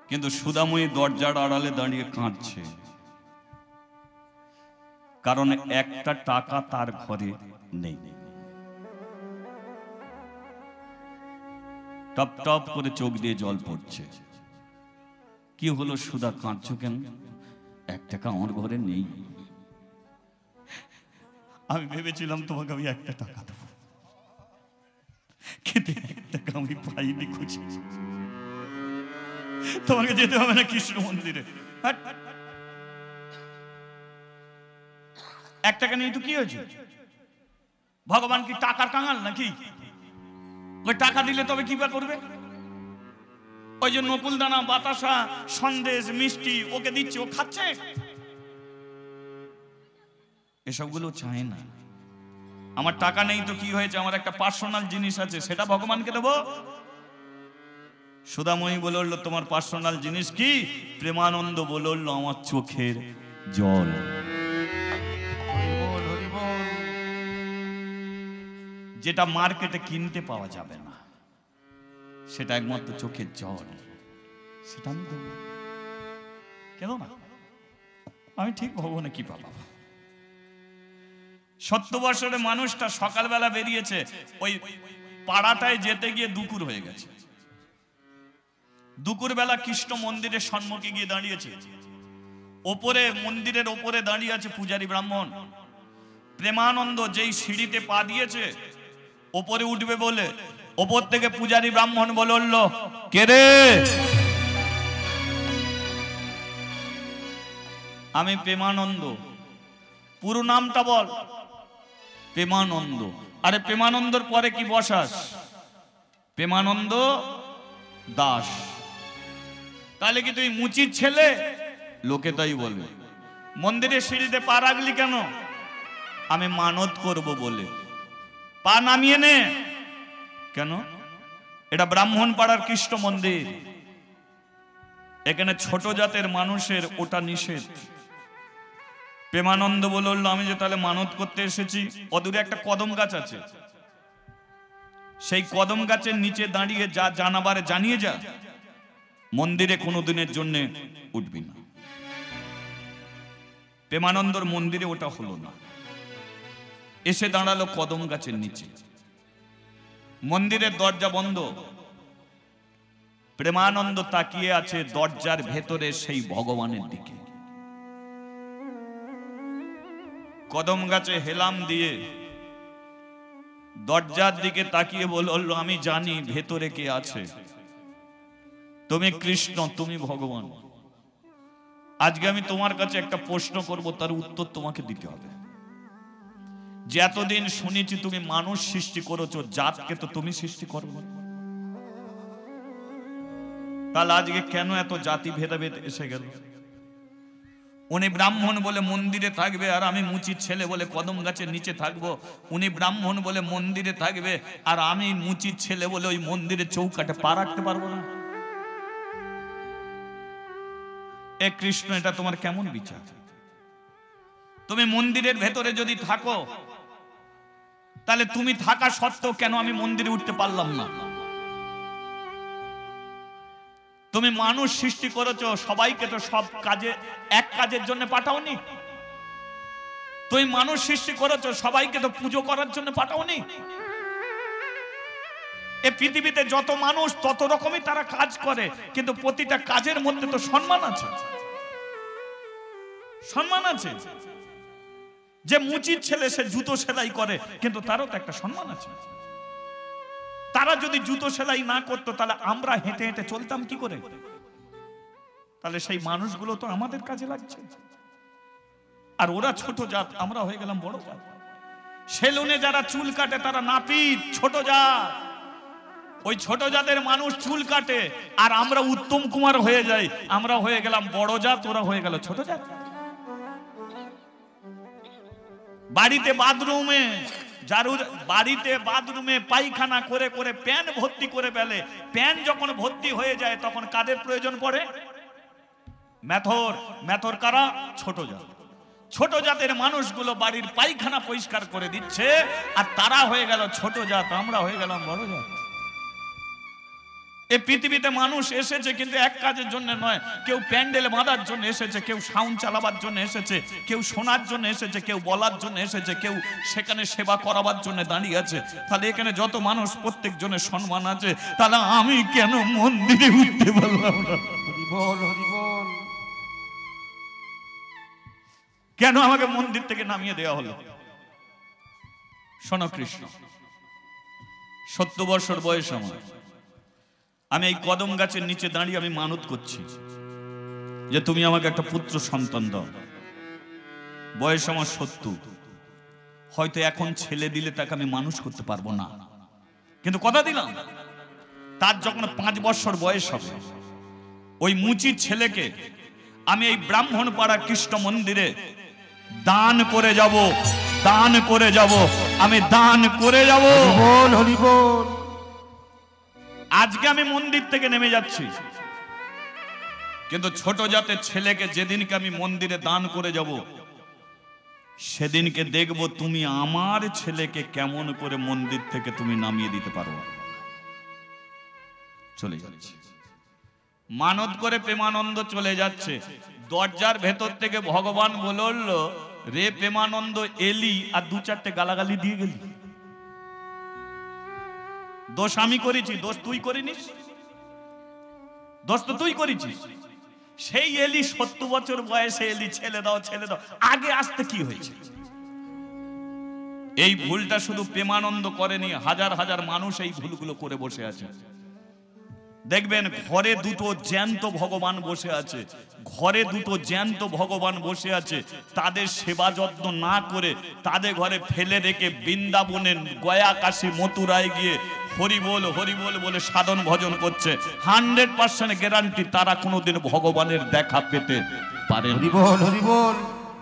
কিন্তু সুধাময়ী দরজার আড়ালে দাঁড়িয়ে কাঁদছে, কারণ একটা টাকা তার ঘরে নেই। টপ টপ করে চোখ দিয়ে জল পড়ছে। কি হলো সুধা, কাঁদছো কেন? 1 টাকা আমার ঘরে নেই। আমি ভেবেছিলাম তোমাকে আমি 1 টাকা দেবো, কিন্তু 1 টাকা আমি পাইনি। খুঁজে তোমাকে যেতে হবে না কৃষ্ণ মন্দিরে। 1 টাকা নেই তো কি হয়েছে? ভগবান কি টাকার কাঙাল নাকি? ওই টাকা দিলে তবে কি করবে? ওই যে নকুল দানা, বাতাসা, সন্দেশ, মিষ্টি ওকে দিচ্ছে, ও খাচ্ছে, এসবগুলো চায় না। আমার টাকা নেই তো কি হয়েছে, আমার একটা পার্সোনাল জিনিস আছে, সেটা ভগবানকে দেবো। সুধাময়ী বলে উঠল, তোমার পার্সোনাল জিনিস কি? প্রেমানন্দ বলে উঠল, আমার চোখের জল। যেটা মার্কেটে কিনতে পাওয়া যাবে না, সেটা একমাত্র চোখের জল, সেটা আমি দেবো। কেন না? আমি ঠিক ভগবানে কি পাবো? 70 বছরের মানুষটা সকালবেলা বেরিয়েছে, ওই পাড়াটায় যেতে গিয়ে দুপুর হয়ে গেছে। দুপুরবেলা কৃষ্ণ মন্দিরের সম্মুখে গিয়ে দাঁড়িয়েছে। ওপরে, মন্দিরের ওপরে দাঁড়িয়ে আছে পূজারী ব্রাহ্মণ। প্রেমানন্দ যেই সিঁড়িতে পা দিয়েছে ওপরে উঠবে বলে, ওপর থেকে পূজারী ব্রাহ্মণ বলে উঠল, কে রে? আমি প্রেমানন্দ। পুরো নামটা বল। প্রেমানন্দ। আরে প্রেমানন্দর পরে কি বসাস? প্রেমানন্দ দাস। তাহলে কি তুই মুচির ছেলে? লোকে তাই বলবে। মন্দিরের সিঁড়িতে পা রাখলি কেন? আমি মানত করব বলে। পা নামিয়ে নে। কেন? এটা ব্রাহ্মণ পাড়ার কৃষ্ণ মন্দির, এখানে ছোট জাতের মানুষের ওটা নিষেধ। প্রেমানন্দ বলল, আমি যে তাহলে মানত করতে এসেছি। অদূরে একটা কদম গাছ আছে, সেই কদম গাছের নিচে দাঁড়িয়ে যা জানাবারে জানিয়ে যা, মন্দিরে কোনোদিনের জন্য উঠবি না। প্রেমানন্দর মন্দিরে ওটা হলো না, এসে দাঁড়ালো কদম গাছের নিচে। মন্দিরের দরজা বন্ধ। প্রেমানন্দ তাকিয়ে আছে দরজার ভেতরে সেই ভগবানের দিকে। কদম গাছে হেলাম দিয়ে দরজার দিকে তাকিয়ে বলল, আমি জানি ভেতরে কে আছে। তুমি কৃষ্ণ, তুমি ভগবান। আজকে আমি তোমার কাছে একটা প্রশ্ন করব, তার উত্তর তোমাকে দিতে হবে। যে এতদিন শুনেছি তুমি মানুষ সৃষ্টি করেছো, জাতকে তো তুমি সৃষ্টি করো না, তাহলে আজকে কেন এত জাতি ভেদাভেদ এসে গেল? উনি ব্রাহ্মণ বলে মন্দিরে থাকবে, আর আমি মুচির ছেলে বলে কদম গাছের নিচে থাকবো। উনি ব্রাহ্মণ বলে মন্দিরে থাকবে, আর আমি মুচির ছেলে বলে ওই মন্দিরের চৌকাঠে পা রাখতে পারবো না। এ কৃষ্ণ, এটা তোমার কেমন বিচার? তুমি মন্দিরের ভেতরে যদি থাকো, তাহলে তুমি থাকা সত্ত্বেও কেন আমি মন্দিরে উঠতে পারলাম না? তুমি মানুষ সৃষ্টি করেছো, সবাইকে তো সব কাজে এক কাজের জন্য পাঠাওনি। তুমি মানুষ সৃষ্টি করেছো, সবাইকে তো পুজো করার জন্য পাঠাওনি। এই পৃথিবীতে যত মানুষ তত রকমই তারা কাজ করে, কিন্তু প্রতিটা কাজের মধ্যে তো সম্মান আছে, সম্মান আছে। যে মুচির ছেলে সে জুতো সেলাই করে, কিন্তু তারও তো একটা সম্মান আছে। তারা যদি জুতো সেলাই না করতো, তাহলে আমরা হেঁটে হেঁটে চলতাম কি করে? তাহলে সেই মানুষগুলো তো আমাদের কাজে লাগছে। আর ওরা ছোট জাত, আমরা হয়ে গেলাম বড় জাত। সেলুনে যারা চুল কাটে তারা নাপিত, ছোট জাত। ওই ছোট জাতের মানুষ চুল কাটে, আর আমরা উত্তম কুমার হয়ে যাই, আমরা হয়ে গেলাম বড় জাত, ওরা হয়ে গেল ছোট জাত। বাড়িতে বাথরুমে বাড়িতে বাথরুমে পায়খানা করে করে প্যান ভর্তি করে ফেলে। প্যান যখন ভর্তি হয়ে যায় তখন কাদের প্রয়োজন পড়ে? মেথর। মেথর কারা? ছোট জাত। ছোট জাতের মানুষগুলো বাড়ির পায়খানা পরিষ্কার করে দিচ্ছে, আর তারা হয়ে গেল ছোট জাত, আমরা হয়ে গেলাম বড় জাত। এই পৃথিবীতে মানুষ এসেছে কিন্তু এক কাজের জন্য নয়। কেউ প্যান্ডেল বাঁধার জন্য এসেছে, কেউ সাউন্ড চালাবার জন্য এসেছে, কেউ শোনার জন্য এসেছে, কেউ বলার জন্য এসেছে, কেউ সেখানে সেবা করাবার জন্য দাঁড়িয়ে আছে। তাহলে এখানে যত মানুষ প্রত্যেক জনের সম্মান আছে, তাহলে আমি কেন মন্দিরে উঠতে পারলাম না? কেন আমাকে মন্দির থেকে নামিয়ে দেওয়া হলো? শোনো কৃষ্ণ, 70 বছর বয়স আমার। আমি এই কদম গাছের নিচে দাঁড়িয়ে আমি মানত করছি যে তুমি আমাকে একটা পুত্র সন্তান দাও। বয়স আমার 70। হয়তো এখন ছেলে দিলে তাকে আমি মানুষ করতে পারবো না, কিন্তু কথা দিলাম তার যখন 5 বছর বয়স হবে, ওই মুচির ছেলেকে আমি এই ব্রাহ্মণ পাড়া কৃষ্ণ মন্দিরে দান করে যাব, দান করে যাব, আমি দান করে যাব। বল হরি বল। আজকে আমি মন্দির থেকে নেমে যাচ্ছি, কিন্তু ছোট জাতের ছেলেকে যেদিনকে আমি মন্দিরে দান করে যাব, সেদিনকে দেখব তুমি আমার ছেলেকে কেমন করে মন্দির থেকে তুমি নামিয়ে দিতে পারো। চলে যাচ্ছে মানত করে প্রেমানন্দ চলে যাচ্ছে। দরজার ভেতর থেকে ভগবান বলল, রে প্রেমানন্দ এলি আর 2-4টে গালাগালি দিয়ে গেলি। দোষ আমি করেছি, দোষ তুই করিনিস, দোষ তো তুই করেছিস। সেই এলি 70 বছর বয়সে এলি, ছেলে দাও ছেলে দাও, আগে আসতে কি হয়েছে? এই ভুলটা শুধু প্রেমানন্দ করেনি, হাজার হাজার মানুষ এই ভুলগুলো করে বসে আছে। দেখবেন ঘরে 2টো জ্যান্ত ভগবান বসে আছে, ঘরে 2টো জ্যান্ত ভগবান বসে আছে, তাদের সেবা যত্ন না করে তাদের ঘরে ফেলে রেখে বৃন্দাবনের গয়া কাশী মথুরায় গিয়ে হরিবোল হরিবোল বলে সাধন ভজন করছে। 100% গ্যারান্টি তারা কোনোদিন ভগবানের দেখা পেতে পারে। হরিবোল হরিবোল।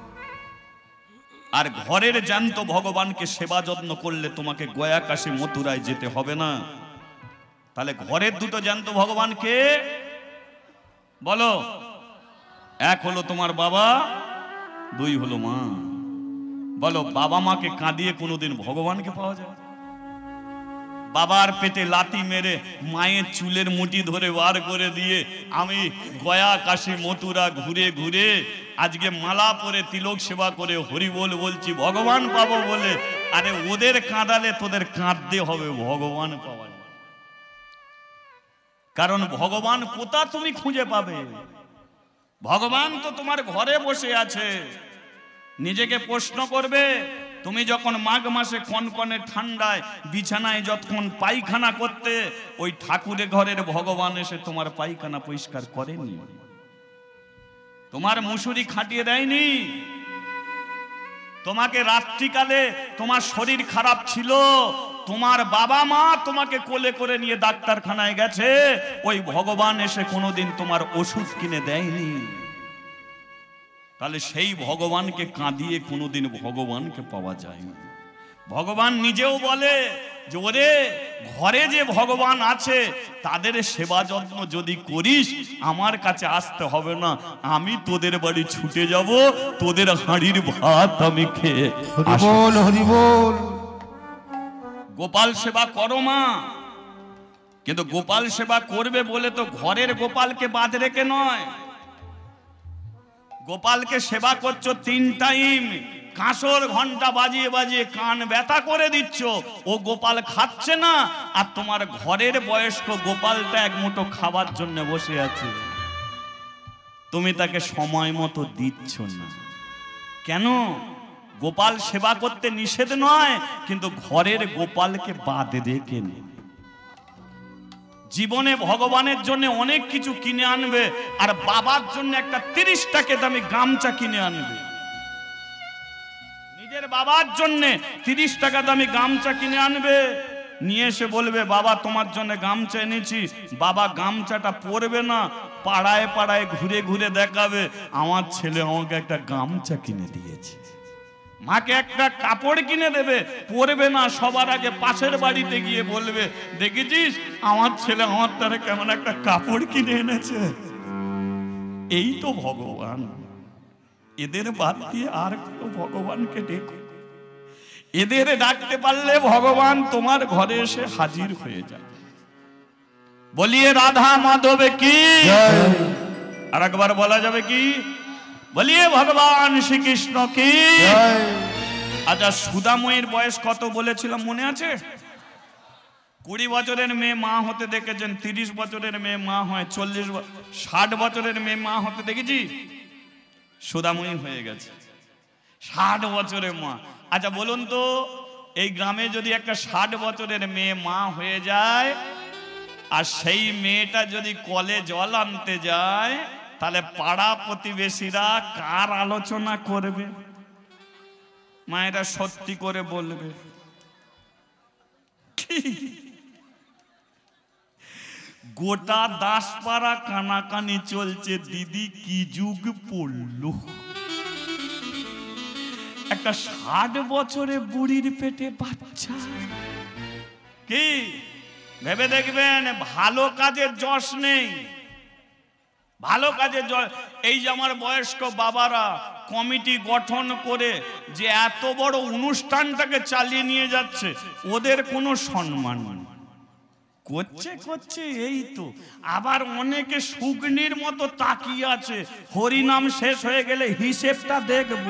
আর ঘরের জ্যান্ত ভগবানকে সেবা যত্ন করলে তোমাকে গয়া কাশী মথুরায় যেতে হবে না। তাহলে ঘরের 2টো জ্যান্ত ভগবান কে বলো? এক হলো তোমার বাবা, 2 হলো মা। বলো, বাবা মাকে কাঁদিয়ে কোনোদিন ভগবানকে পাওয়া যায়? বাবার পেটে লাথি মেরে মায়ের চুলের মুঠি ধরে বার করে দিয়ে আমি গয়া কাশী মথুরা ঘুরে ঘুরে আজকে মালা পরে তিলক সেবা করে হরিবোল বলছি ভগবান পাবো বলে। আরে ওদের কাঁদালে তোদের কাঁদতে হবে, ভগবান পাওয়া যায়। কারণ ভগবান কোথা তুমি খুঁজে পাবে? ভগবান তো তোমার ঘরে বসে আছে। নিজেকে প্রশ্ন করবে, তুমি যখন মাঘ মাসে কনকনে ঠান্ডায় বিছানায় যতক্ষণ পায়খানা করতে, ওই ঠাকুরের ঘরের ভগবান এসে তোমার পায়খানা পরিষ্কার করেনি? তোমার মুসুরি খাটিয়ে দেয়নি? তোমাকে রাত্রিকালে তোমার শরীর খারাপ ছিল, তোমার বাবা মা তোমাকে কোলে করে নিয়ে ডাক্তারখানায় গেছে, ওই ভগবান এসে কোনোদিন তোমার ওষুধ কিনে দেয়নি? তাহলে সেই ভগবানকে কাঁদিয়ে কোনোদিন ভগবানকে পাওয়া যায় না। ভগবান নিজেও বলে যে ওরে ঘরে যে ভগবান আছে তাদের সেবা যত্ন যদি করিস আমার কাছে আসতে হবে না, আমি তোদের বাড়ি ছুটে যাব, তোদের হাঁড়ির ভাত আমি খেয়ে। হরিবোল হরিবোল। গোপাল সেবা করো মা, কিন্তু গোপাল সেবা করবে বলে তো ঘরের গোপালকে বাদ রেখে নয়। গোপালকে সেবা করছো 3 টাইম, কাঁসর ঘন্টা বাজিয়ে বাজিয়ে কান ব্যথা করে দিচ্ছ, ও গোপাল খাচ্ছে না, আর তোমার ঘরের বয়স্ক গোপালটা এক মুঠো খাবার জন্য বসে আছে, তুমি তাকে সময় মতো দিচ্ছ না। কেন? গোপাল সেবা করতে নিষেধ নয়, কিন্তু ঘরের গোপালকে বাদ রেখে নেই। জীবনে ভগবানের জন্য অনেক কিছু কিনে আনবে, আর বাবার জন্য একটা 30 টাকা দামি গামছা কিনে আনবে। নিজের বাবার জন্য 30 টাকা দামি গামছা কিনে আনবে, নিয়ে এসে বলবে বাবা তোমার জন্য গামছা এনেছি। বাবা গামছাটা পরবে না, পাড়ায় পাড়ায় ঘুরে ঘুরে দেখাবে আমার ছেলে আমাকে একটা গামছা কিনে দিয়েছে। মাকে একটা কাপড় কিনে দেবে, পরবে না, সবার আগে পাশের বাড়িতে গিয়ে বলবে দেখেছিস আমার ছেলে আমার দ্বারা কেমন একটা কাপড় কিনে এনেছে। এই তো ভগবান। এদের বাদ দিয়ে আর কোনো ভগবানকে ডেকো, এদের ডাকতে পারলে ভগবান তোমার ঘরে এসে হাজির হয়ে যায়। বলিয়ে রাধা মাধব কি, আর একবার বলা যাবে কি, বলিয়ে ভগবান শ্রীকৃষ্ণ কি। আচ্ছা, সুদাময়ীর বয়স কত বলেছিলাম মনে আছে? 20 বছরের মেয়ে মা হতে দেখেছেন, 30 বছরের মেয়ে মা হয়, 60 বছরের মেয়ে মা হতে দেখেছি? সুদাময়ী হয়ে গেছে 60 বছরের মা। আচ্ছা বলুন তো, এই গ্রামে যদি একটা 60 বছরের মেয়ে মা হয়ে যায়, আর সেই মেয়েটা যদি কলে জল আনতে যায়, তাহলে পাড়া প্রতিবেশীরা কার আলোচনা করবে? মায়েরা সত্যি করে বলবে গোটা দাসপাড়া কানাকানি চলছে, দিদি কি যুগ পড়লো। একটা 60 বছরে বুড়ির পেটে বাচ্চা, কি ভেবে দেখবেন ভালো কাজের যশ নেই, ভালো কাজের যশ। এই যে আমার বয়স্ক বাবারা কমিটি গঠন করে যে এত বড় অনুষ্ঠানটাকে চালিয়ে নিয়ে যাচ্ছে, ওদের কোনো সম্মান করছে এই তো। আবার অনেকে শুকনির মতো তাকিয়ে আছে, হরিনাম শেষ হয়ে গেলে হিসেবটা দেখবো,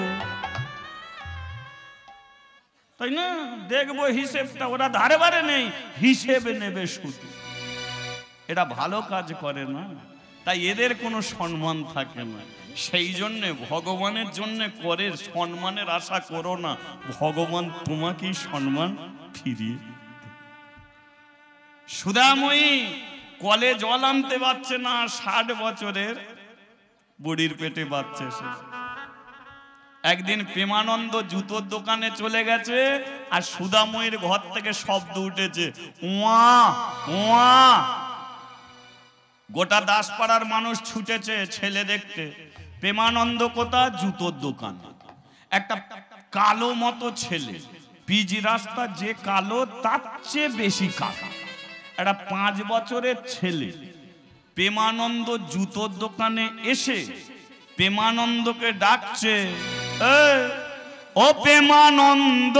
তাই না? দেখবো হিসেবটা, ওরা ধারে বারে নেই, হিসেব নেবে শুধু। এটা ভালো কাজ করে না, তাই এদের কোনো সম্মান থাকে না। সেই জন্য ভগবানের জন্য করে সম্মানের আশা করো না, ভগবান তোমাকেই সম্মান ফিরিয়ে। সুদাময়ী কলে জল আনতে পারছে না, 60 বছরের বুড়ির পেটে বাচ্চা এসে। একদিন প্রেমানন্দ জুতোর দোকানে চলে গেছে, আর সুদাময়ীর ঘর থেকে শব্দ উঠেছে, ওয়া ওয়া। গোটা দাসপাড়ার মানুষ ছুটেছে ছেলে দেখতে। প্রেমানন্দ কোথা? জুতোর দোকান। একটা কালো মতো ছেলে, পিচ রাস্তা যে কালো তার চেয়ে বেশি কালো, একটা 5 বছরের ছেলে প্রেমানন্দ জুতোর দোকানে এসে প্রেমানন্দকে ডাকছে, ও প্রেমানন্দ,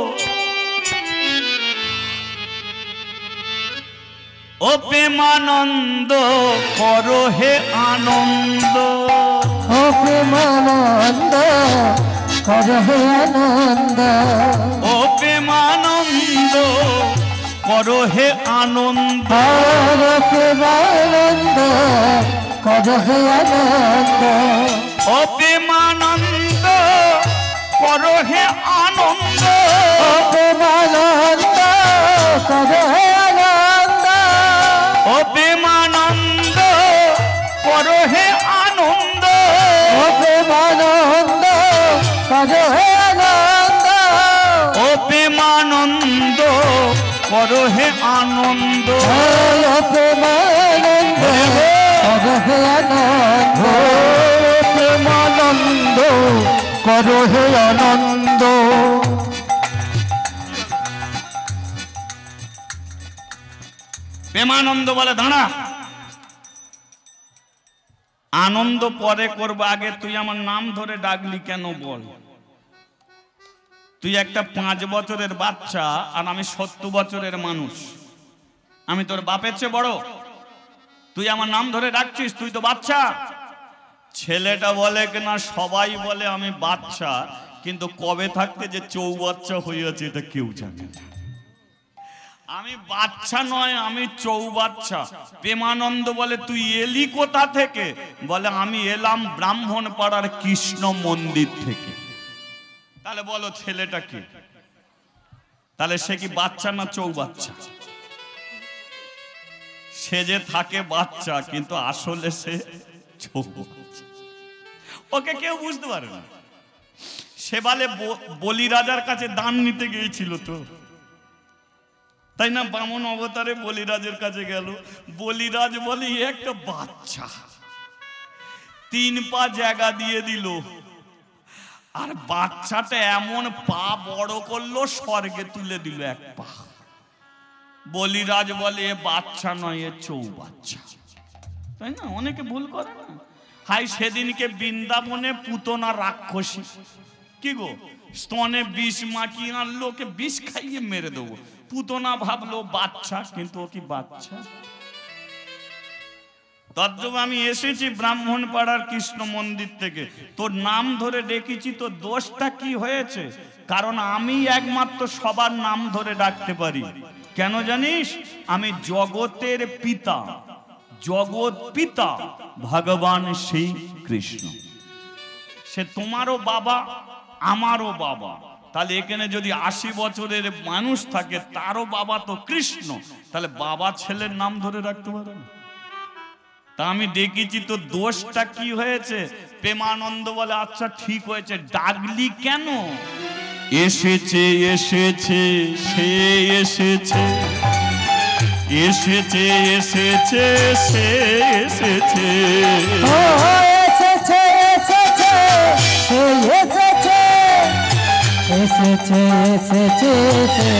ও প্রেমানন্দ করো হে আনন্দ, ও প্রেমানন্দ করো হে আনন্দ, ও প্রেমানন্দ করো হে আনন্দ, ও প্রেমানন্দ করো হে আনন্দ, ও প্রেমানন্দ করো হে আনন্দ, ও প্রেমানন্দ করো হে আনন্দ, ও প্রেমানন্দ করো হে আনন্দ, ও প্রেমানন্দ করো হে আনন্দ, ও প্রেমানন্দ করো হে আনন্দ, ও প্রেমানন্দ করো হে আনন্দ, প্রেমানন্দ করো হে আনন্দ। প্রেমানন্দ বলে, দাঁড়া, আনন্দ পরে করবো, আগে তুই আমার নাম ধরে ডাকলি কেন বল? তুই একটা 5 বছরের বাচ্চা, আর আমি 70 বছরের মানুষ, আমি তোর বাপের চেয়ে বড়, তুই আমার নাম ধরে ডাকছিস, তুই তো বাচ্চা। ছেলেটা বলে কিনা, সবাই বলে আমি বাচ্চা, কিন্তু কবে থাকতে যে চৌবাচ্চা হইয়াছে এটা কেউ জানে না। আমি বাচ্চা নয়, আমি চৌবাচ্চা। প্রেমানন্দ বলে, তুই এলি কোথা থেকে? বলে, আমি এলাম ব্রাহ্মণ পাড়ার কৃষ্ণ মন্দির থেকে। তাহলে বলো ছেলেটা কি? তাহলে সে কি বাচ্চা না চৌবাচ্চা? সে যে থাকে বাচ্চা, কিন্তু আসলে সে চৌবাচ্চা। ওকে কেউ বুঝতে পারে না। সে বলে বলি রাজার কাছে দান নিতে গিয়েছিল তো, তাই না? বামন অবতারে বলিরাজের কাছে গেল। বলিরাজ বলে, একটা বাচ্চা 3 পা জায়গা দিয়ে দিল, আর বাচ্চাটা এমন পা বড় করলো, স্বর্গে তুলে দিল 1 পা। বলিরাজ বলে, এ বাচ্চা নয়, এ চৌবাচ্চা। তাই না? অনেকে ভুল করে না। হাই, সেদিনকে বৃন্দাবনে পুতনা রাক্ষসী, কি গো, স্তনে বিষ মাখিয়ে আনলো, ওকে বিষ খাইয়ে মেরে দেবো। পুতনা ভাবলো বাচ্চা, কিন্তু ও কি বাচ্চা? তদ্রূপ আমি এসেছি ব্রাহ্মণ পাড়ার কৃষ্ণ মন্দির থেকে, তোর নাম ধরে ডেকেছি, তোর দোষটা কি হয়েছে? কারণ আমি একমাত্র সবার নাম ধরে ডাকতে পারি। কেন জানিস? আমি জগতের পিতা, জগৎ পিতা ভগবান শ্রী কৃষ্ণ। সে তোমারও বাবা, আমারও বাবা। তাহলে এখানে যদি 80 বছরের মানুষ থাকে, তারও বাবা তো কৃষ্ণ, তাহলে বাবা ছেলের নাম ধরে রাখতে পারে না? তা আমি দেখেছি তো দোষটা কি হয়েছে। প্রেমানন্দ বলে আচ্ছা ঠিক হয়েছে, ডাকলি কেন? এসেছে এসেছে সে এসেছে, এসেছে এসেছে সে এসেছে, ও এসেছে এসেছে সে এসেছে, এসেছে এসেছে সে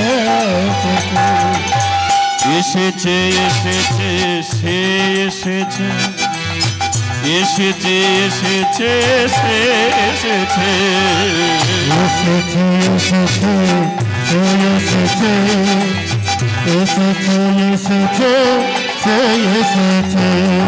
এসেছে, এসেছে এসেছে সে এসেছে, এসেছে এসেছে সে এসেছে, এসেছে এসেছে সে এসেছে, এসেছে এসেছে সে এসেছে।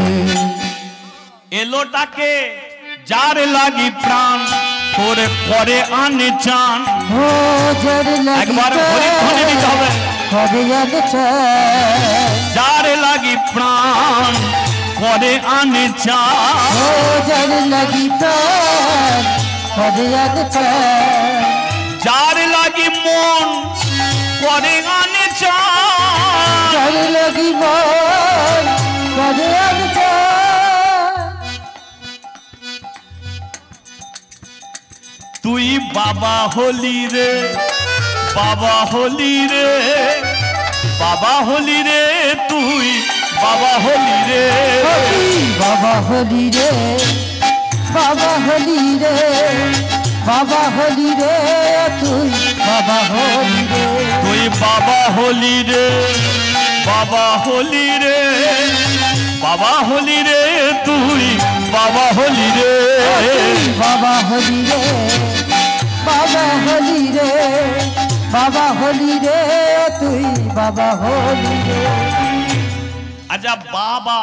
এলোটাকে যার লাগি প্রাণ তোরে পরে আনে চান। ও যার লাগি একবার হরিধ্বনি দিতে হবে। করে আনে চান, যার লাগি প্রাণ করে আনে চান, ও যার লাগি প্রাণ করে আনে চান, যার লাগি মন করে আনে চান, যার লাগি মন করে আনে চান। তুই বাবা হলি রে, বাবা হলি রে, বাবা হলি রে, তুই বাবা হলি রে, বাবা হলি রে, বাবা হলি রে, বাবা হলি রে, তুই বাবা হলি রে, তুই বাবা হলি রে, বাবা হলি রে, বাবা হলি রে, তুই বাবা হলি রে, বাবা হলি রে, বাবা হলি রে, বাবা হলি রে, তুই বাবা হলি রে। আচ্ছা বাবা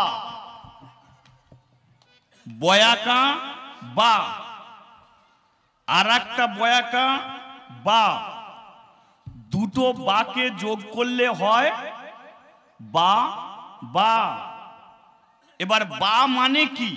বয়াকা বা, আর একটা বয়াকা বা, দুটো বাকে যোগ করলে হয় বা বা। এবার বা মানে কি?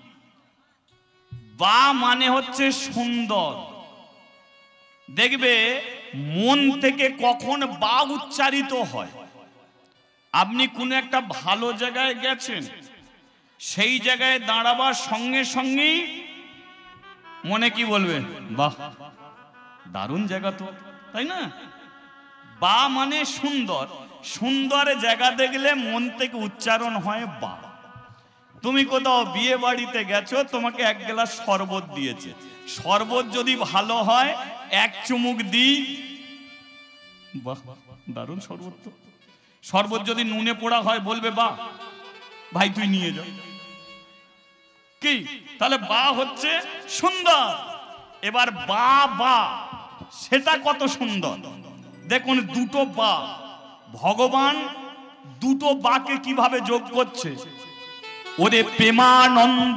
বা মানে হচ্ছে সুন্দর। দেখবে মন থেকে কখন বা উচ্চারিত হয়। আপনি কোনো একটা ভালো জায়গায় গেছেন, সেই জায়গায় দাঁড়াবার সঙ্গে সঙ্গেই মনে কি বলবে? বাহ, দারুণ জায়গা তো, তাই না? বা মানে সুন্দর। সুন্দর জায়গা দেখলে মন থেকে উচ্চারণ হয় বা। তুমি কোথাও বিয়ে বাড়িতে গেছো, তোমাকে এক গ্লাস শরবত দিয়েছে, শরবত যদি ভালো হয় এক চুমুক দিই, বাহ দারুণ শরবত তো। শরবত যদি নুনে পোড়া হয় বলবে বাহ, ভাই তুই নিয়ে যা। কি তাহলে বা হচ্ছে সুন্দর। এবার বা বা সেটা কত সুন্দর দেখুন, দুটো বা। ভগবান দুটো বাকে কিভাবে যোগ করছে। ওরে প্রেমানন্দ,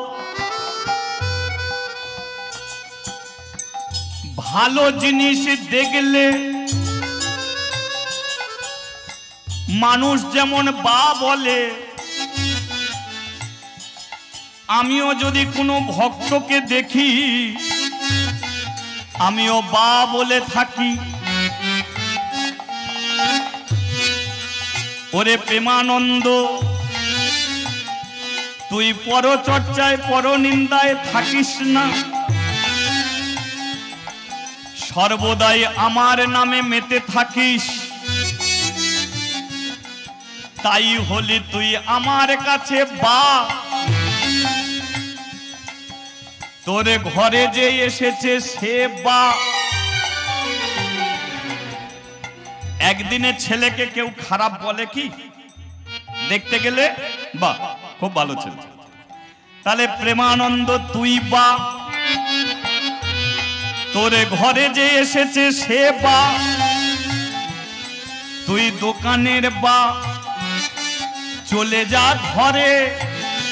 ভালো জিনিস দেখলে মানুষ যেমন বা বলে, আমিও যদি কোনো ভক্তকে দেখি আমিও বা বলে থাকি। ওরে প্রেমানন্দ, তুই পরচর্চায় পরনিন্দায় থাকিস না, সর্বদাই আমার নামে মেতে থাকিস। তাই হলি তুই আমার কাছে বা। তোরে ঘরে যে এসেছে সে বা। একদিনে ছেলেকে কেউ খারাপ বলে কি? দেখতে গেলে বা খুব ভালো ছেলে। তাহলে প্রেমানন্দ তুই বা, তোরে ঘরে যে এসেছে সে বা। তুই দোকানের বা, চলে যা ঘরে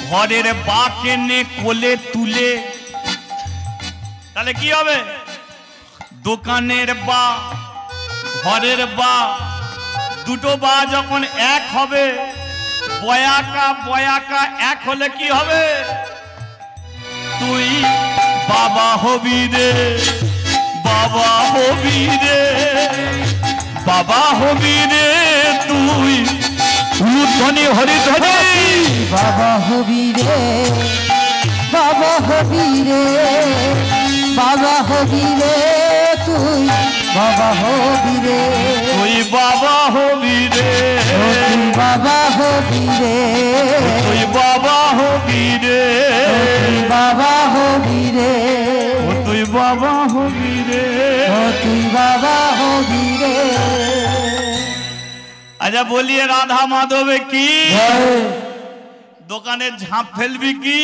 ঘরের বাকে নে কোলে তুলে, তাহলে কি হবে? দোকানের বা ঘরের বা দুটো বা যখন এক হবে, বয়াকা বয়াকা এক হলে কি হবে? তুই বাবা হবি রে, বাবা হবি রে, বাবা হবি রে তুই। উলুধ্বনি হরিধ্বনি। বাবা হবি রে, বাবা হবি রে, বাবা হবি রে তুই, বাবা হবি রে, তুই বাবা হবি রে, তুই বাবা হবি রে, তুই বাবা হবি রে, তুই বাবা হবি রে, তুই বাবা হবি রে, তুই বাবা হবি রে। আচ্ছা বলিয়ে রাধা মাধবে কি দোকানে ঝাঁপ ফেলবি কি?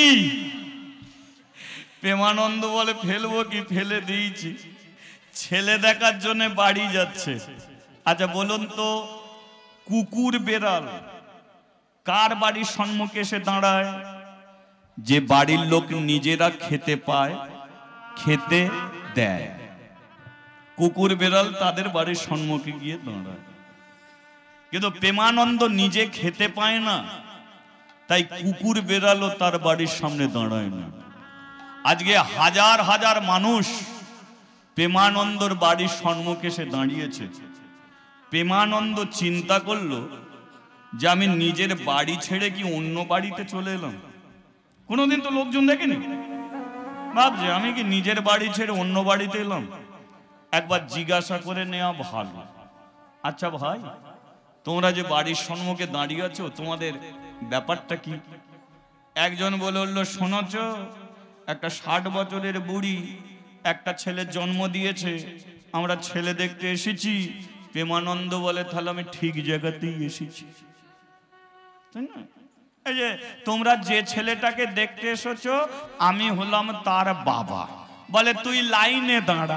প্রেমানন্দ বলে ফেলবো কি, ফেলে দিয়েছি। ছেলে দেখার জন্য বাড়ি যাচ্ছে। আচ্ছা বলুন তো, কুকুর বেড়াল কার বাড়ির সম্মুখে এসে দাঁড়ায়? যে বাড়ির লোক নিজেরা খেতে পায়, খেতে দেয়। কুকুর বেড়াল তাদের বাড়ির সম্মুখে গিয়ে দাঁড়ায়। কিন্তু প্রেমানন্দ নিজে খেতে পায় না, তাই কুকুর বেড়ালও তার বাড়ির সামনে দাঁড়ায় না। আজকে হাজার হাজার মানুষ প্রেমানন্দর বাড়ির সম্মুখে এসে দাঁড়িয়েছে। প্রেমানন্দ চিন্তা করলো যে আমি নিজের বাড়ি ছেড়ে কি অন্য বাড়িতে চলে এলাম? কোনোদিন তো লোকজন দেখেনি, ভাবছে আমি কি নিজের বাড়ি ছেড়ে অন্য বাড়িতে এলাম? একবার জিজ্ঞাসা করে নেওয়া ভালো। আচ্ছা ভাই, তোমরা যে বাড়ির সম্মুখে দাঁড়িয়ে আছো, তোমাদের ব্যাপারটা কি? একজন বলে উঠল, শোনাচ্ছ, একটা 60 বছরের বুড়ি একটা ছেলের জন্ম দিয়েছে, আমরা ছেলে দেখতে এসেছি। প্রেমানন্দ বলে, তাহলে আমি ঠিক জায়গাতেই এসেছি, তাই না? এই যে তোমরা যে ছেলেটাকে দেখতে এসেছো, আমি হলাম তার বাবা। বলে তুই লাইনে দাঁড়া।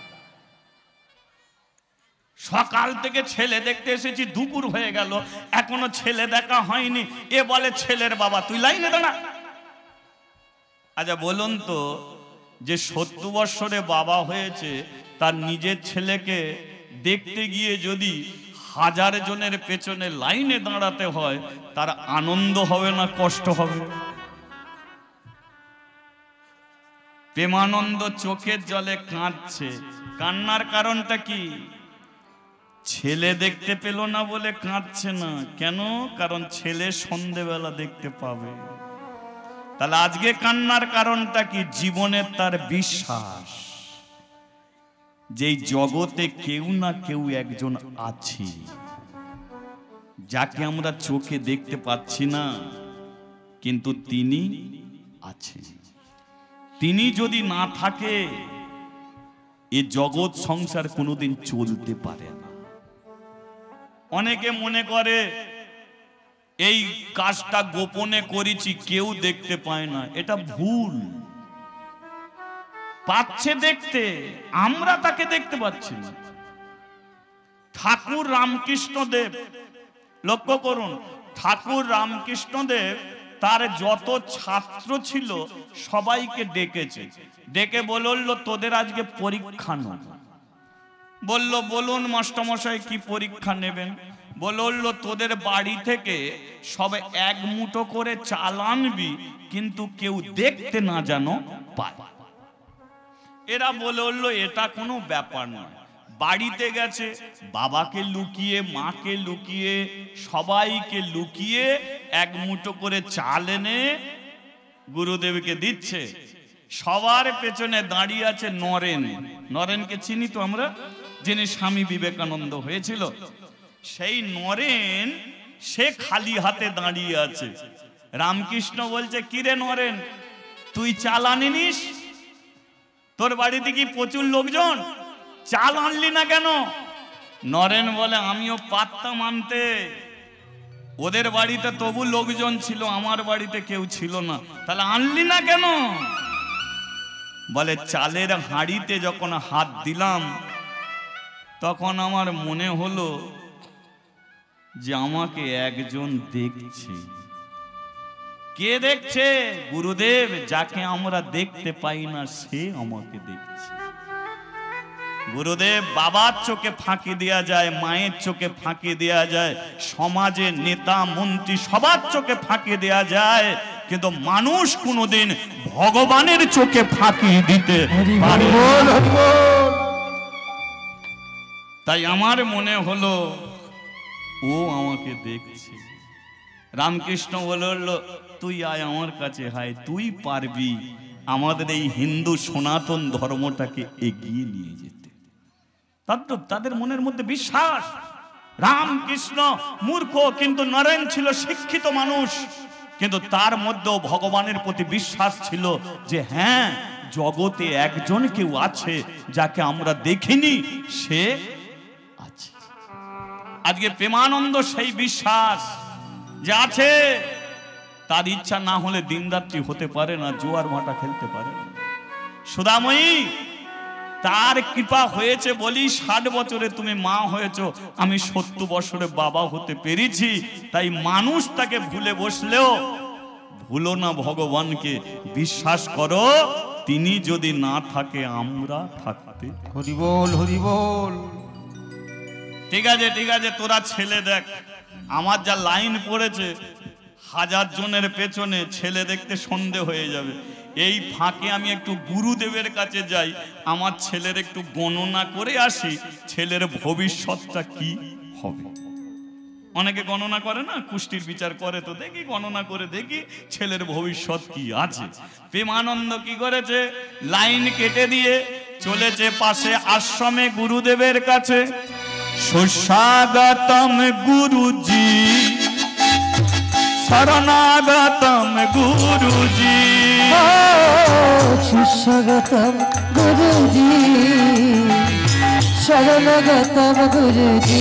সকাল থেকে ছেলে দেখতে এসেছি, দুপুর হয়ে গেল, এখনো ছেলে দেখা হয়নি। এ বলে ছেলের বাবা, তুই লাইনে দাঁড়া। আচ্ছা বলুন তো, যে 70 বৎসরে বাবা হয়েছে, তার নিজের ছেলেকে দেখতে গিয়ে যদি 1000 জনের পেছনে লাইনে দাঁড়াতে হয়, তার আনন্দ হবে না কষ্ট হবে? প্রেমানন্দ চোখের জলে কাঁদছে। কান্নার কারণটা কি? ছেলে দেখতে পেল না বলে কাঁদছে না। কেন? কারণ ছেলে সন্ধেবেলা দেখতে পাবে। তাহলে আজকে কান্নার কারণটা কি? জীবনের তার বিশ্বাস যে জগতে কেউ না কেউ একজন আছে, যাকে আমরা চোখে দেখতে পাচ্ছি না, কিন্তু তিনি আছেন। তিনি যদি না থাকে, এ জগৎ সংসার কোনোদিন চলতে পারে না। অনেকে মনে করে এই কাজটা গোপনে করেছি, কেউ দেখতে পায় না। এটা ভুল। পাচ্ছে দেখতে, আমরা তাকে দেখতে পাচ্ছি না। ঠাকুর রামকৃষ্ণদেব, লক্ষ্য করুন, ঠাকুর রামকৃষ্ণদেব তার যত ছাত্র ছিল সবাইকে ডেকেছে। ডেকে বলল, তোদের আজকে পরীক্ষা নেব। বলল, বলুন মাস্টারমশাই কি পরীক্ষা নেবেন? বলল, তোদের বাড়ি থেকে সবে 1 মুঠো করে চাল আনবি, কিন্তু কেউ দেখতে না যেন পায়। এরা বলল, এটা কোনো ব্যাপার নয়। বাড়িতে গেছে, বাবাকে লুকিয়ে, মাকে লুকিয়ে, সবাইকে লুকিয়ে 1 মুঠো করে চাল এনে গুরুদেবকে দিচ্ছে। সবার পেছনে দাঁড়িয়ে আছে নরেন। নরেনকে চিনি তো আমরা, যিনি স্বামী বিবেকানন্দ হয়েছিল। সেই নরেন, সে খালি হাতে দাঁড়িয়ে আছে। রামকৃষ্ণ বলছে, কিরে নরেন, তুই চাল আনিনিস? তোর বাড়িতে কি প্রচুর লোকজন, চাল আনলি না কেন? নরেন বলে, আমিও পারতাম আনতে, ওদের বাড়িতে তবু লোকজন ছিল, আমার বাড়িতে কেউ ছিল না, তাহলে আনলি না কেন? বলে, চালের হাঁড়িতে যখন হাত দিলাম, তখন আমার মনে হলো যে আমাকে একজন দেখছে। কে দেখছে? গুরুদেব। যাকে আমরা দেখতে পাই না সে আমাকে দেখছে। গুরুদেব বাবার চোখে ফাঁকি দেয়া যায়, মায়ের চোখে ফাঁকি দেয়া যায়, সমাজের নেতা মন্ত্রী সবার চোখে ফাঁকি দেয়া যায়, কিন্তু মানুষ কোনোদিন ভগবানের চোখে ফাঁকি দিতে পারে না। তাই আমার মনে হলো ও আমাকে দেখছে। রামকৃষ্ণ বলল, তুই আয় আমার কাছে, হায় তুই পারবি আমাদের এই হিন্দু সনাতন ধর্মটাকে এগিয়ে নিয়ে যেতে। তাদের মনের মধ্যে বিশ্বাস। রামকৃষ্ণ মূর্খ, কিন্তু নরেন ছিল শিক্ষিত মানুষ, কিন্তু তার মধ্যেও ভগবানের প্রতি বিশ্বাস ছিল যে হ্যাঁ, জগতে একজন কেউ আছে যাকে আমরা দেখিনি, সে আছে। আজকে প্রেমানন্দ সেই বিশ্বাস যে আছে, তার ইচ্ছা না হলে দিনরাত্রি হতে পারে না, জোয়ার ভাটা খেলতে পারে না। সুধাময়ী, তার কৃপা হয়েছে বলি 60 বছরে তুমি মা হয়েছ, আমি 70 বছরে বাবা হতে পেরেছি। তাই মানুষ তাকে ভুলে বসলেও ভুলো না ভগবানকে, বিশ্বাস করো তিনি যদি না থাকে আমরা থাকতে। হরি বল, হরি বল। ঠিক আছে, ঠিক আছে, তোরা ছেলে দেখ, আমার যা লাইন পড়েছে 1000 জনের পেছনে ছেলে দেখতে সন্দেহ হয়ে যাবে। এই ফাঁকে আমি একটু গুরুদেবের কাছে যাই, আমার ছেলের একটু গণনা করে আসি, ছেলের ভবিষ্যৎটা কি হবে। অনেকে গণনা করে না, কুষ্টির বিচার করে, তো দেখি গণনা করে দেখি ছেলের ভবিষ্যৎ কি আছে। প্রেমানন্দ কি করেছে? লাইন কেটে দিয়ে চলেছে পাশে আশ্রমে গুরুদেবের কাছে। সুস্বাগতম গুরুজি, শরণাগতম গুরুজি, সুস্বাগতম গুরুজি, শরণাগতম গুরুজি,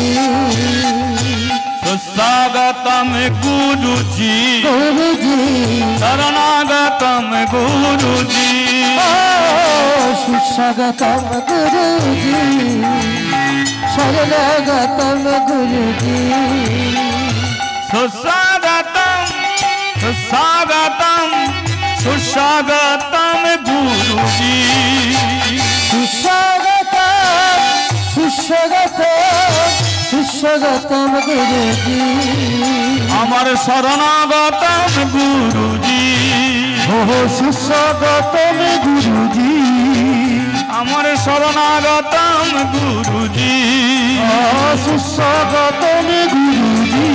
সুস্বাগতম গুরুজি, গুরুজি, শরণাগতম গুরুজি, সুস্বাগতম গুরুজি, শরণাগতম গুরুজি, সুস্বাগতম, সুস্বাগতম, সুস্বাগতম গুরুজি, সুস্বাগতম, সুস্বাগতম, সুস্বাগতম গুরুজি, আমার শরণাগতম গুরুজি, ও সুস্বাগতম গুরুজি, আমার শরণাগতম গুরুজি, সুস্বাগতম গুরুজি।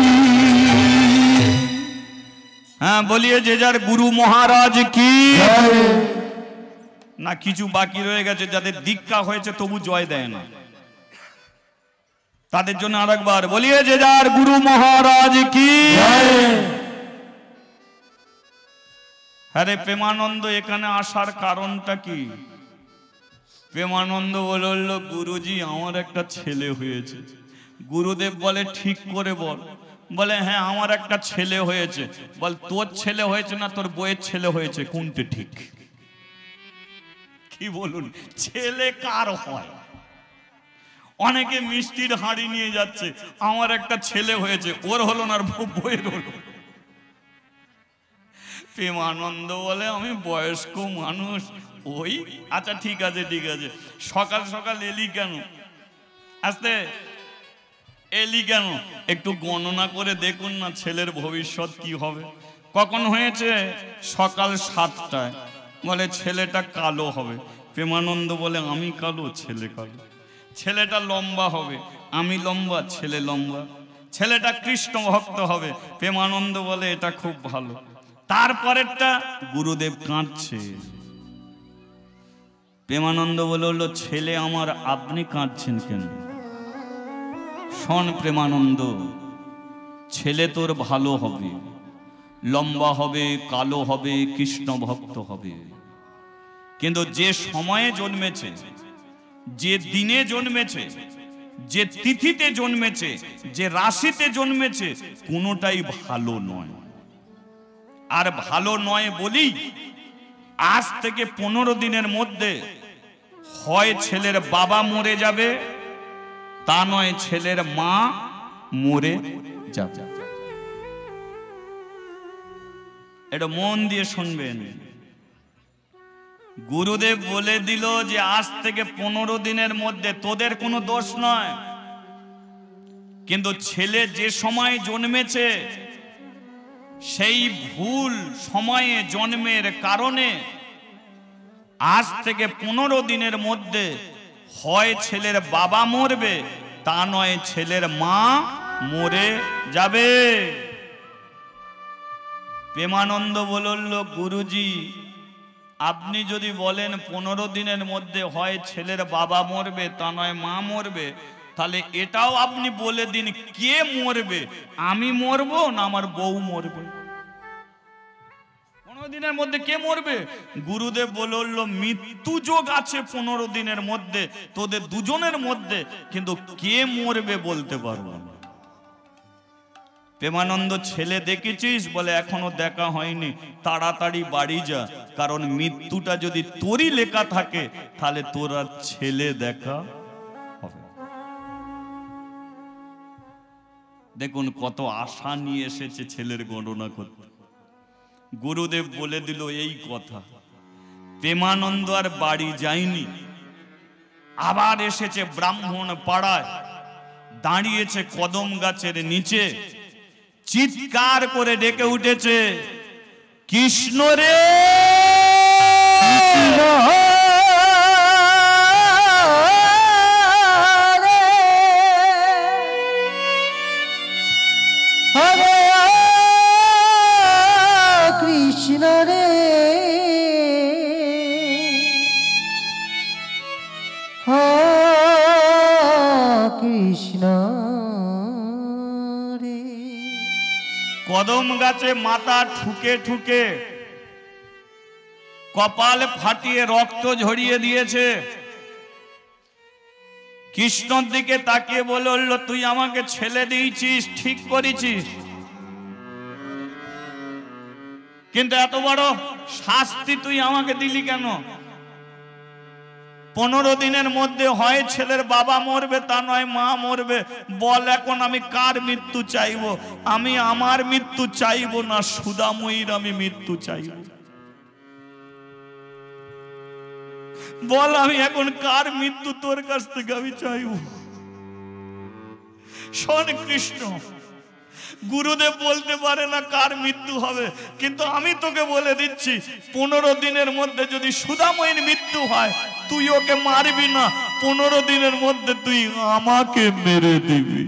হ্যাঁ, বলিয়ে যে যার গুরু মহারাজ কি। না কিছু বাকি রয়ে গেছে, যাদের দীক্ষা হয়েছে তবু জয় দেয় না, তাদের জন্য আরেকবার বলিয়ে যে যার গুরু মহারাজ কি। আরে প্রেমানন্দ এখানে আসার কারণটা কি? প্রেমানন্দ বলল, গুরুজি আমার একটা ছেলে হয়েছে। গুরুদেব বলে, ঠিক করে বল। বলে, হ্যাঁ আমার একটা ছেলে হয়েছে। বল, তোর ছেলে হয়েছে না তোর বইয়ের ছেলে হয়েছে, কোনটা ঠিক? কি বলুন, ছেলে কার হয়? অনেকে মিষ্টির হাঁড়ি নিয়ে যাচ্ছে, আমার একটা ছেলে হয়েছে, ওর হলো না, বইয়ের হলো। প্রেমানন্দ বলে, আমি বয়স্ক মানুষ, ওই আচ্ছা ঠিক আছে, ঠিক আছে, সকাল সকাল এলি কেন? আসতে এলি কেন? একটু গণনা করে দেখুন না ছেলের ভবিষ্যৎ কি হবে। কখন হয়েছে? সকাল 7টায়। বলে, ছেলেটা কালো হবে। প্রেমানন্দ বলে, আমি কালো, ছেলে কালো। ছেলেটা লম্বা হবে, আমি লম্বা, ছেলে লম্বা। ছেলেটা কৃষ্ণ ভক্ত হবে। প্রেমানন্দ বলে, এটা খুব ভালো। তারপরেরটা গুরুদেব কাঁদছে। প্রেমানন্দ বলল, ছেলে আমার, আপনি কাঁদছেন কেন? শোন প্রেমানন্দ, ছেলে তোর ভালো হবে, লম্বা হবে, কালো হবে, কৃষ্ণ ভক্ত হবে, কিন্তু যে সময়ে জন্মেছে, যে দিনে জন্মেছে, যে তিথিতে জন্মেছে, যে রাশিতে জন্মেছে, কোনোটাই ভালো নয়। আর ভালো নয় বলি আজ থেকে 15 দিনের মধ্যে হয় ছেলের বাবা মরে যাবে, তা নয় ছেলের মা মরে যাবে। এটা মন দিয়ে শুনবেন। গুরুদেব বলে দিল যে আজ থেকে 15 দিনের মধ্যে তোদের কোনো দোষ নয়, কিন্তু ছেলে যে সময় জন্মেছে সেই ভুল সময়ে জন্মের কারণে আজ থেকে 15 দিনের মধ্যে হয় ছেলের বাবা মরবে, তা নয় ছেলের মা মরে যাবে। প্রেমানন্দ বলল, গুরুজি আপনি যদি বলেন 15 দিনের মধ্যে হয় ছেলের বাবা মরবে, তা নয় মা মরবে, তাহলে এটাও আপনি বলে দিন কে মরবে, আমি মরবো না আমার বউ মরবে? 15 দিনের মধ্যে কে মরবে? গুরুদেব বলল, মৃত্যু যোগ আছে 15 দিনের মধ্যে তোদের দুজনের মধ্যে, কিন্তু কে মরবে বলতে পারবো না। প্রেমানন্দ, ছেলে দেখেছিস? বলে এখনো দেখা হয়নি। তাড়াতাড়ি বাড়ি যা, কারণ মৃত্যুটা যদি তোরই লেখা থাকে তাহলে তোর আর ছেলে দেখা হবে। দেখুন কত আশা নিয়ে এসেছে ছেলের গণনা করতে। গুরুদেব বলে দিল এই কথা। প্রেমানন্দ আর বাড়ি যায়নি, আবার এসেছে ব্রাহ্মণ পাড়ায়, দাঁড়িয়েছে কদম গাছের নিচে, চিৎকার করে ডেকে উঠেছে, কৃষ্ণ রে কৃষ্ণ রে কৃষ্ণ রে। কদম গাছে মাথা ঠুকে ঠুকে কপাল ফাটিয়ে রক্ত ঝরিয়ে দিয়েছে। কৃষ্ণর দিকে তাকিয়ে বলল, তুই আমাকে ছেলে দিয়েছিস, ঠিক করেছিস, কিন্তু এত বড় শাস্তি তুই আমাকে দিলি কেন? 15 দিনের মধ্যে হয় ছেলের বাবা মরবে, তা নয় মা মরবে। বল এখন আমি কার মৃত্যু চাইব? আমি আমার মৃত্যু চাইব না, সুদাময়ীর আমি মৃত্যু চাইব। বল আমি এখন কার মৃত্যু তোর কাছ থেকে আমি চাইব? শোন কৃষ্ণ, গুরুদেব বলতে পারে না কার মৃত্যু হবে, কিন্তু আমি তোকে বলে দিচ্ছি 15 দিনের মধ্যে যদি সুদাময়ীর মৃত্যু হয়, তুই ওকে মারবি না, 15 দিনের মধ্যে তুই আমাকে মেরে দিবি।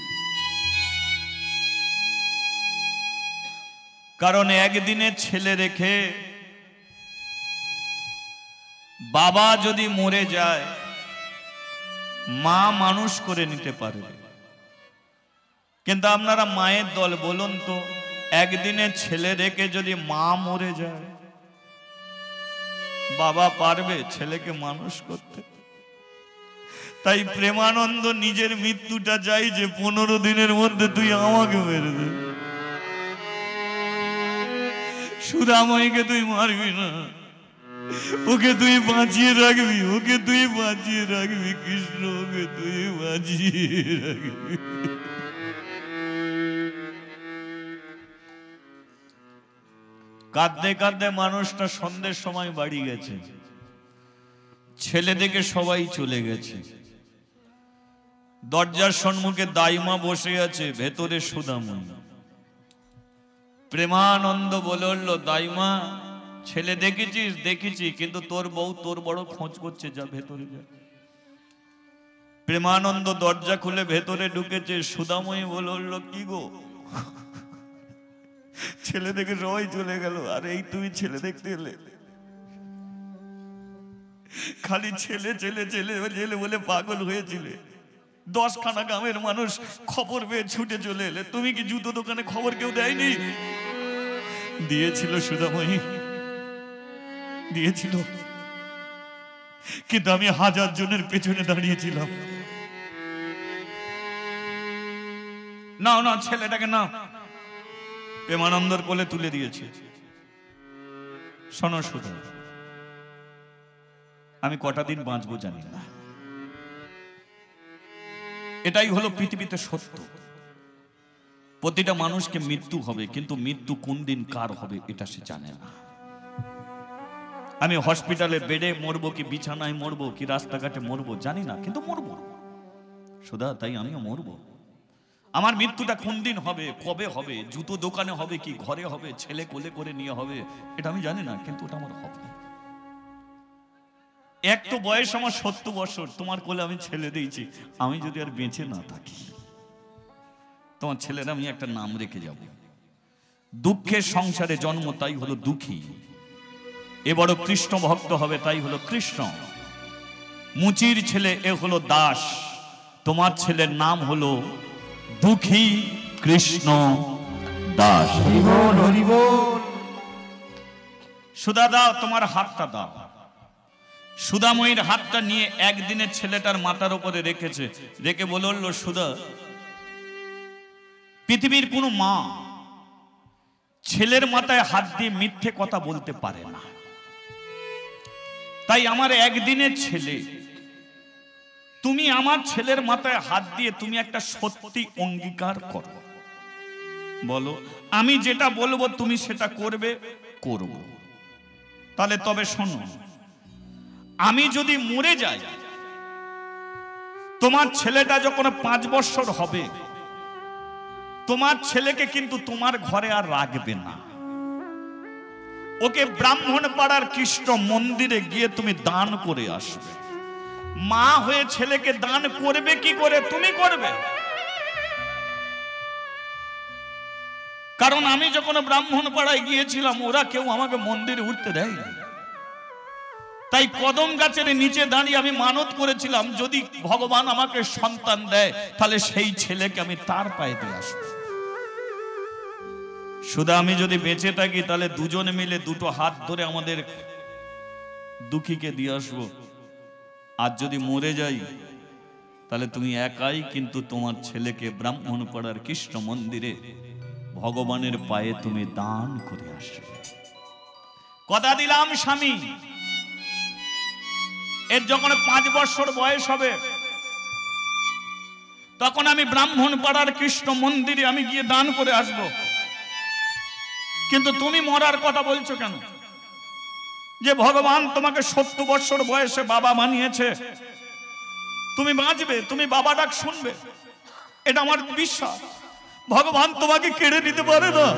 কারণ একদিনে ছেলে রেখে বাবা যদি মরে যায়, মা মানুষ করে নিতে পারে, কিন্তু আপনারা মায়ের দল বলুন তো, একদিনে ছেলে রেখে যদি মা মরে যায়, বাবা পারবে ছেলেকে মানুষ করতে? তাই প্রেমানন্দ নিজের মৃত্যুটা চাই যে 15 দিনের মধ্যে তুই আমাকে মেরে দে। সুদাময়ীকে তুই মারবি না, ওকে তুই বাঁচিয়ে রাখবি, ওকে তুই বাঁচিয়ে রাখবি কৃষ্ণ, ওকে তুই বাঁচিয়ে রাখবি। কাঁদতে কাঁদতে মানুষটা সন্ধ্যের সময় বাড়ি গেছে, ছেলে দেখে সবাই চলে গেছে। দরজার সম্মুখে দাইমা বসে আছে, ভেতরে সুদাময়ী। প্রেমানন্দ বলল, দাইমা ছেলে দেখেছিস? দেখেছি, কিন্তু তোর বউ তোর বড় খোঁজ করছে, যা ভেতরে যা। প্রেমানন্দ দরজা খুলে ভেতরে ঢুকেছে। সুদাময়ী বলল, কি গো, ছেলে দেখে সবাই চলে গেল, আর এই তুমি ছেলে দেখতে এলে? খালি ছেলে ছেলে ছেলে ছেলে বলে পাগল হয়েছিলে। 10খানা গ্রামের মানুষ খবর পেয়ে ছুটে চলে এলে, তুমি কি জুতো দোকানে খবর কেউ দেয়নি? দিয়েছিল সুদাময়ী, দিয়েছিল, কিন্তু আমি 1000 জনের পেছনে দাঁড়িয়েছিলাম। নাও না ছেলেটাকে নাও। প্রেমানন্দর কোলে তুলে দিয়েছে। শোনো সুধা, আমি কটা দিন বাঁচবো জানি না, এটাই হলো পৃথিবীতে সত্য। প্রতিটা মানুষকে মৃত্যু হবে, কিন্তু মৃত্যু কোন দিন কার হবে এটা সে জানে না। আমি হসপিটালে বেডে মরবো কি বিছানায় মরবো কি রাস্তাঘাটে মরবো জানি না, কিন্তু মরবো সুধা, তাই আমিও মরবো। আমার মৃত্যুটা কোন দিন হবে, কবে হবে, জুতো দোকানে হবে কি ঘরে হবে, ছেলে কোলে করে নিয়ে হবে এটা আমি জানি না, কিন্তু ওটা আমার হবে। এক তো বয়স আমার 70 বছর, তোমার কোলে আমি ছেলে দিয়েছি, আমি যদি আর বেঁচে না থাকি, তোমার ছেলের আমি একটা নাম রেখে যাব। দুঃখের সংসারে জন্ম, তাই হলো দুঃখী। এ বড় কৃষ্ণ ভক্ত হবে, তাই হলো কৃষ্ণ। মুচির ছেলে এ হলো দাস, তোমার ছেলের নাম হলো দুঃখী কৃষ্ণ দাস। সুধা দাও, তোমার হাতটা দাও। সুধাময়ীর হাতটা নিয়ে একদিনের ছেলেটার মাথার উপরে রেখেছে, রেখে বলল, সুধা, পৃথিবীর কোনো মা ছেলের মাথায় হাত দিয়ে মিথ্যে কথা বলতে পারে না। তাই আমার একদিনের ছেলে, তুমি আমার ছেলের মাথায় হাত দিয়ে তুমি একটা সত্যি অঙ্গীকার করো। বলো, আমি যেটা বলবো তুমি সেটা করবে? করব। তাহলে তবে শোনো, আমি যদি মরে যাই, তোমার ছেলেটা যখন 5 বছর হবে, তোমার ছেলেকে কিন্তু তোমার ঘরে আর রাখবে না, ওকে ব্রাহ্মণ পাড়ার কৃষ্ণ মন্দিরে গিয়ে তুমি দান করে আসবে। মা হয়ে ছেলেকে দান করবে কি করে? তুমি করবে। কারণ আমি যখন ব্রাহ্মণ পাড়ায় গিয়েছিলাম, ওরা কেউ আমাকে মন্দিরে উঠতে দেয়নি। তাই কদম গাছের নিচে দাঁড়িয়ে আমি মানত করেছিলাম, যদি ভগবান আমাকে সন্তান দেয় তাহলে সেই ছেলেকে আমি তার পায়ে দিয়ে আসবো। শুধু আমি যদি বেঁচে থাকি তাহলে দুজনে মিলে দুটো হাত ধরে আমাদের দুঃখীকে দিয়ে আসবো। আর যদি মরে যাই তাহলে তুমি একাই কিন্তু তোমার ছেলেকে ব্রাহ্মণ পাড়ার কৃষ্ণ মন্দিরে ভগবানের পায়ে তুমি দান করে আসবে। কথা দিলাম স্বামী, এর যখন 5 বছর বয়স হবে তখন আমি ব্রাহ্মণ পাড়ার কৃষ্ণ মন্দিরে আমি গিয়ে দান করে আসব। কিন্তু তুমি মরার কথা বলছো কেন? যে ভগবান তোমাকে 70 বছর বয়সে বাবা বানিয়েছে, তুমি বাঁচবে, তুমি বাবা ডাক শুনবে, এটা আমার বিশ্বাস। ভগবান তোমাকে কেড়ে নিতে পারে না।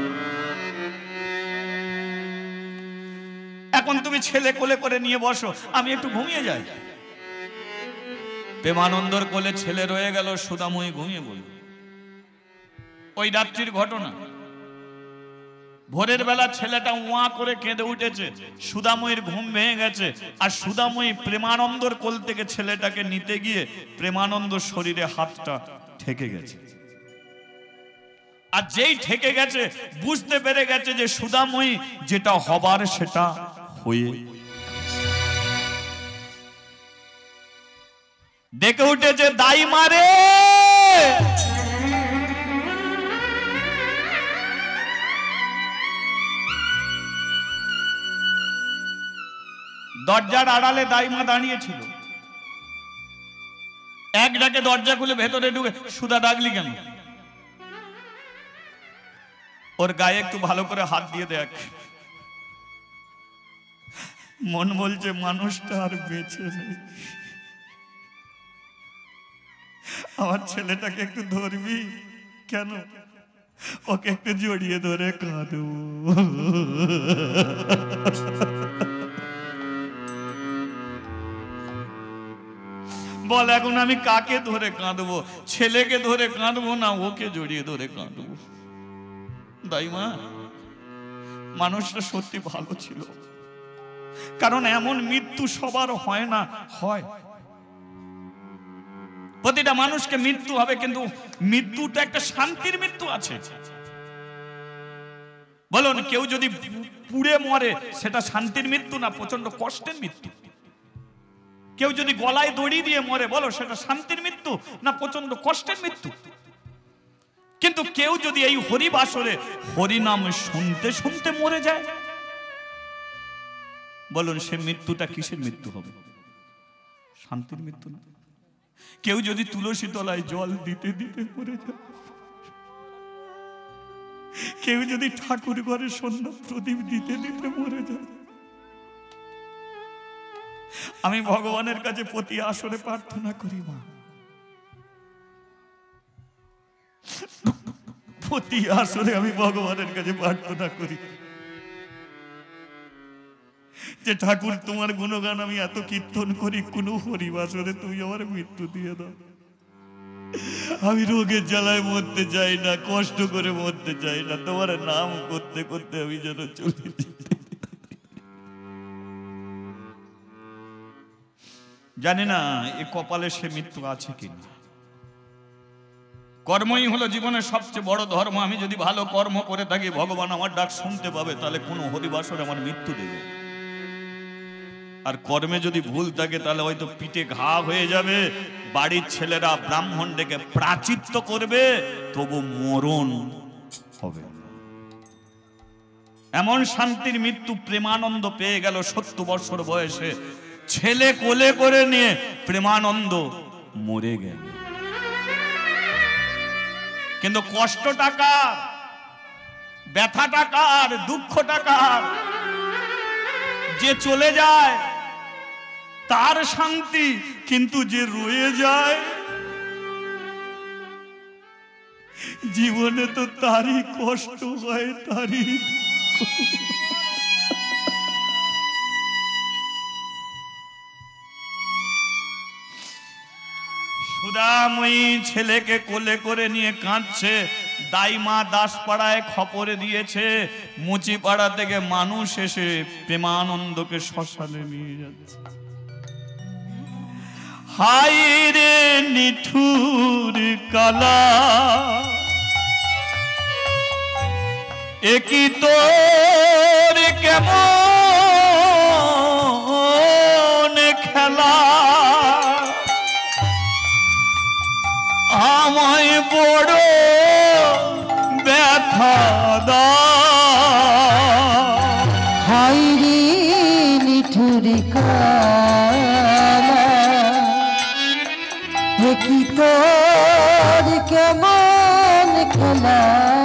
এখন তুমি ছেলে কোলে করে নিয়ে বসো, আমি একটু ঘুমিয়ে যাই। প্রেমানন্দর কোলে ছেলে রয়ে গেল, সুধাময়ী ঘুমিয়ে বলল। ওই রাত্রির ঘটনা, ভোরের বেলা ছেলেটা ওয়া করে কেঁদে উঠেছে, সুধাময়ীর ঘুম ভেঙে গেছে। আর সুধাময়ী প্রেমানন্দর কোল থেকে ছেলেটাকে নিতে গিয়ে প্রেমানন্দ শরীরে হাতটা ঠেকে গেছে। আর যেই ঠেকে গেছে বুঝতে পেরে গেছে যে সুধাময়ী যেটা হবার সেটা হয়ে ডেকে উঠেছে, দাই মারে। দরজার আড়ালে দাইমা দাঁড়িয়েছিল। এক ডাকে দরজা খুলে ভেতরে ঢুকে, সুধা ডাকলি কেন? ওর গায়ে একটু ভালো করে হাত দিয়ে দেখ। মন বলছে মানুষটা আর বেঁচে নেই, আমার ছেলেটাকে একটু ধরবি। কেন? ওকে একটু জড়িয়ে ধরে কাঁদবো। বল এখন আমি কাকে ধরে কাঁদবো? ছেলেকে ধরে কাঁদবো না ওকে জড়িয়ে ধরে কাঁদবো? দাইমা, মানুষটা সত্যি ভালো ছিল, কারণ এমন মৃত্যু সবার হয় না। হয়, প্রতিটা মানুষকে মৃত্যু হবে, কিন্তু মৃত্যুটা একটা শান্তির মৃত্যু আছে। বলুন, কেউ যদি পুড়ে মরে সেটা শান্তির মৃত্যু না প্রচন্ড কষ্টের মৃত্যু? কেউ যদি গলায় দড়ি দিয়ে মরে, বলো সেটা শান্তির মৃত্যু না প্রচন্ড কষ্টের মৃত্যু? কিন্তু কেউ যদি এই হরিবাসরে হরিনাম শুনতে শুনতে মরে যায়, বলুন সে মৃত্যুটা কিসের মৃত্যু হবে? শান্তির মৃত্যু না। কেউ যদি তুলসী তলায় জল দিতে দিতে মরে যায়, কেউ যদি ঠাকুর ঘরে সন্ধ্যা প্রদীপ দিতে দিতে মরে যায়, আমি ভগবানের কাছে প্রতি আসরে প্রার্থনা করি, মা প্রতি আসরে আমি ভগবানের কাছে প্রার্থনা করি যে ঠাকুর তোমার গুণগান আমি এত কীর্তন করি, কোন হরিবাসরে তুমি আমার মৃত্যু দিয়ে দাও। আমি রোগের জ্বালায় মরতে চাই না, কষ্ট করে মরতে চাই না, তোমার নাম করতে করতে আমি যেন চলে যেতে। জানি না এ কপালে সে মৃত্যু আছে কিনা। কর্মই হলো জীবনের সবচেয়ে বড় ধর্ম। আমি যদি ভালো কর্ম করে থাকি, ভগবান আমার ডাক শুনতে পাবে, তাহলে কোনো হরিবাসরে আমার মৃত্যু দেবে। আর কর্মে যদি ভুল থাকে, তাহলে হয়তো পিঠে ঘা হয়ে যাবে, বাড়ির ছেলেরা ব্রাহ্মণ ডেকে প্রাচিত্য করবে, তবু মরণ হবে। এমন শান্তির মৃত্যু প্রেমানন্দ পেয়ে গেল 70 বছর বয়সে, ছেলে কোলে করে নিয়ে প্রেমানন্দ মরে গেল। কিন্তু কষ্ট টাকার, ব্যথা টাকার, দুঃখ টাকার, যে চলে যায় তার শান্তি, কিন্তু যে রয়ে যায় জীবনে তো তারই কষ্ট হয়, তারই সুদাময়ী ছেলেকে কোলে করে নিয়ে কাঁদছে। দাইমা দাসপাড়ায় খবরে দিয়েছে, মুচিপাড়া থেকে মানুষ এসে প্রেমানন্দকে শ্মশানে নিয়ে যাচ্ছে। হাই রে নিঠুর কালা, একই তোর কেমন খেলা, আমায় বড় ব্যথা দাও। হাই রে নিঠুর কালা, কি তোর কেমন খেলা,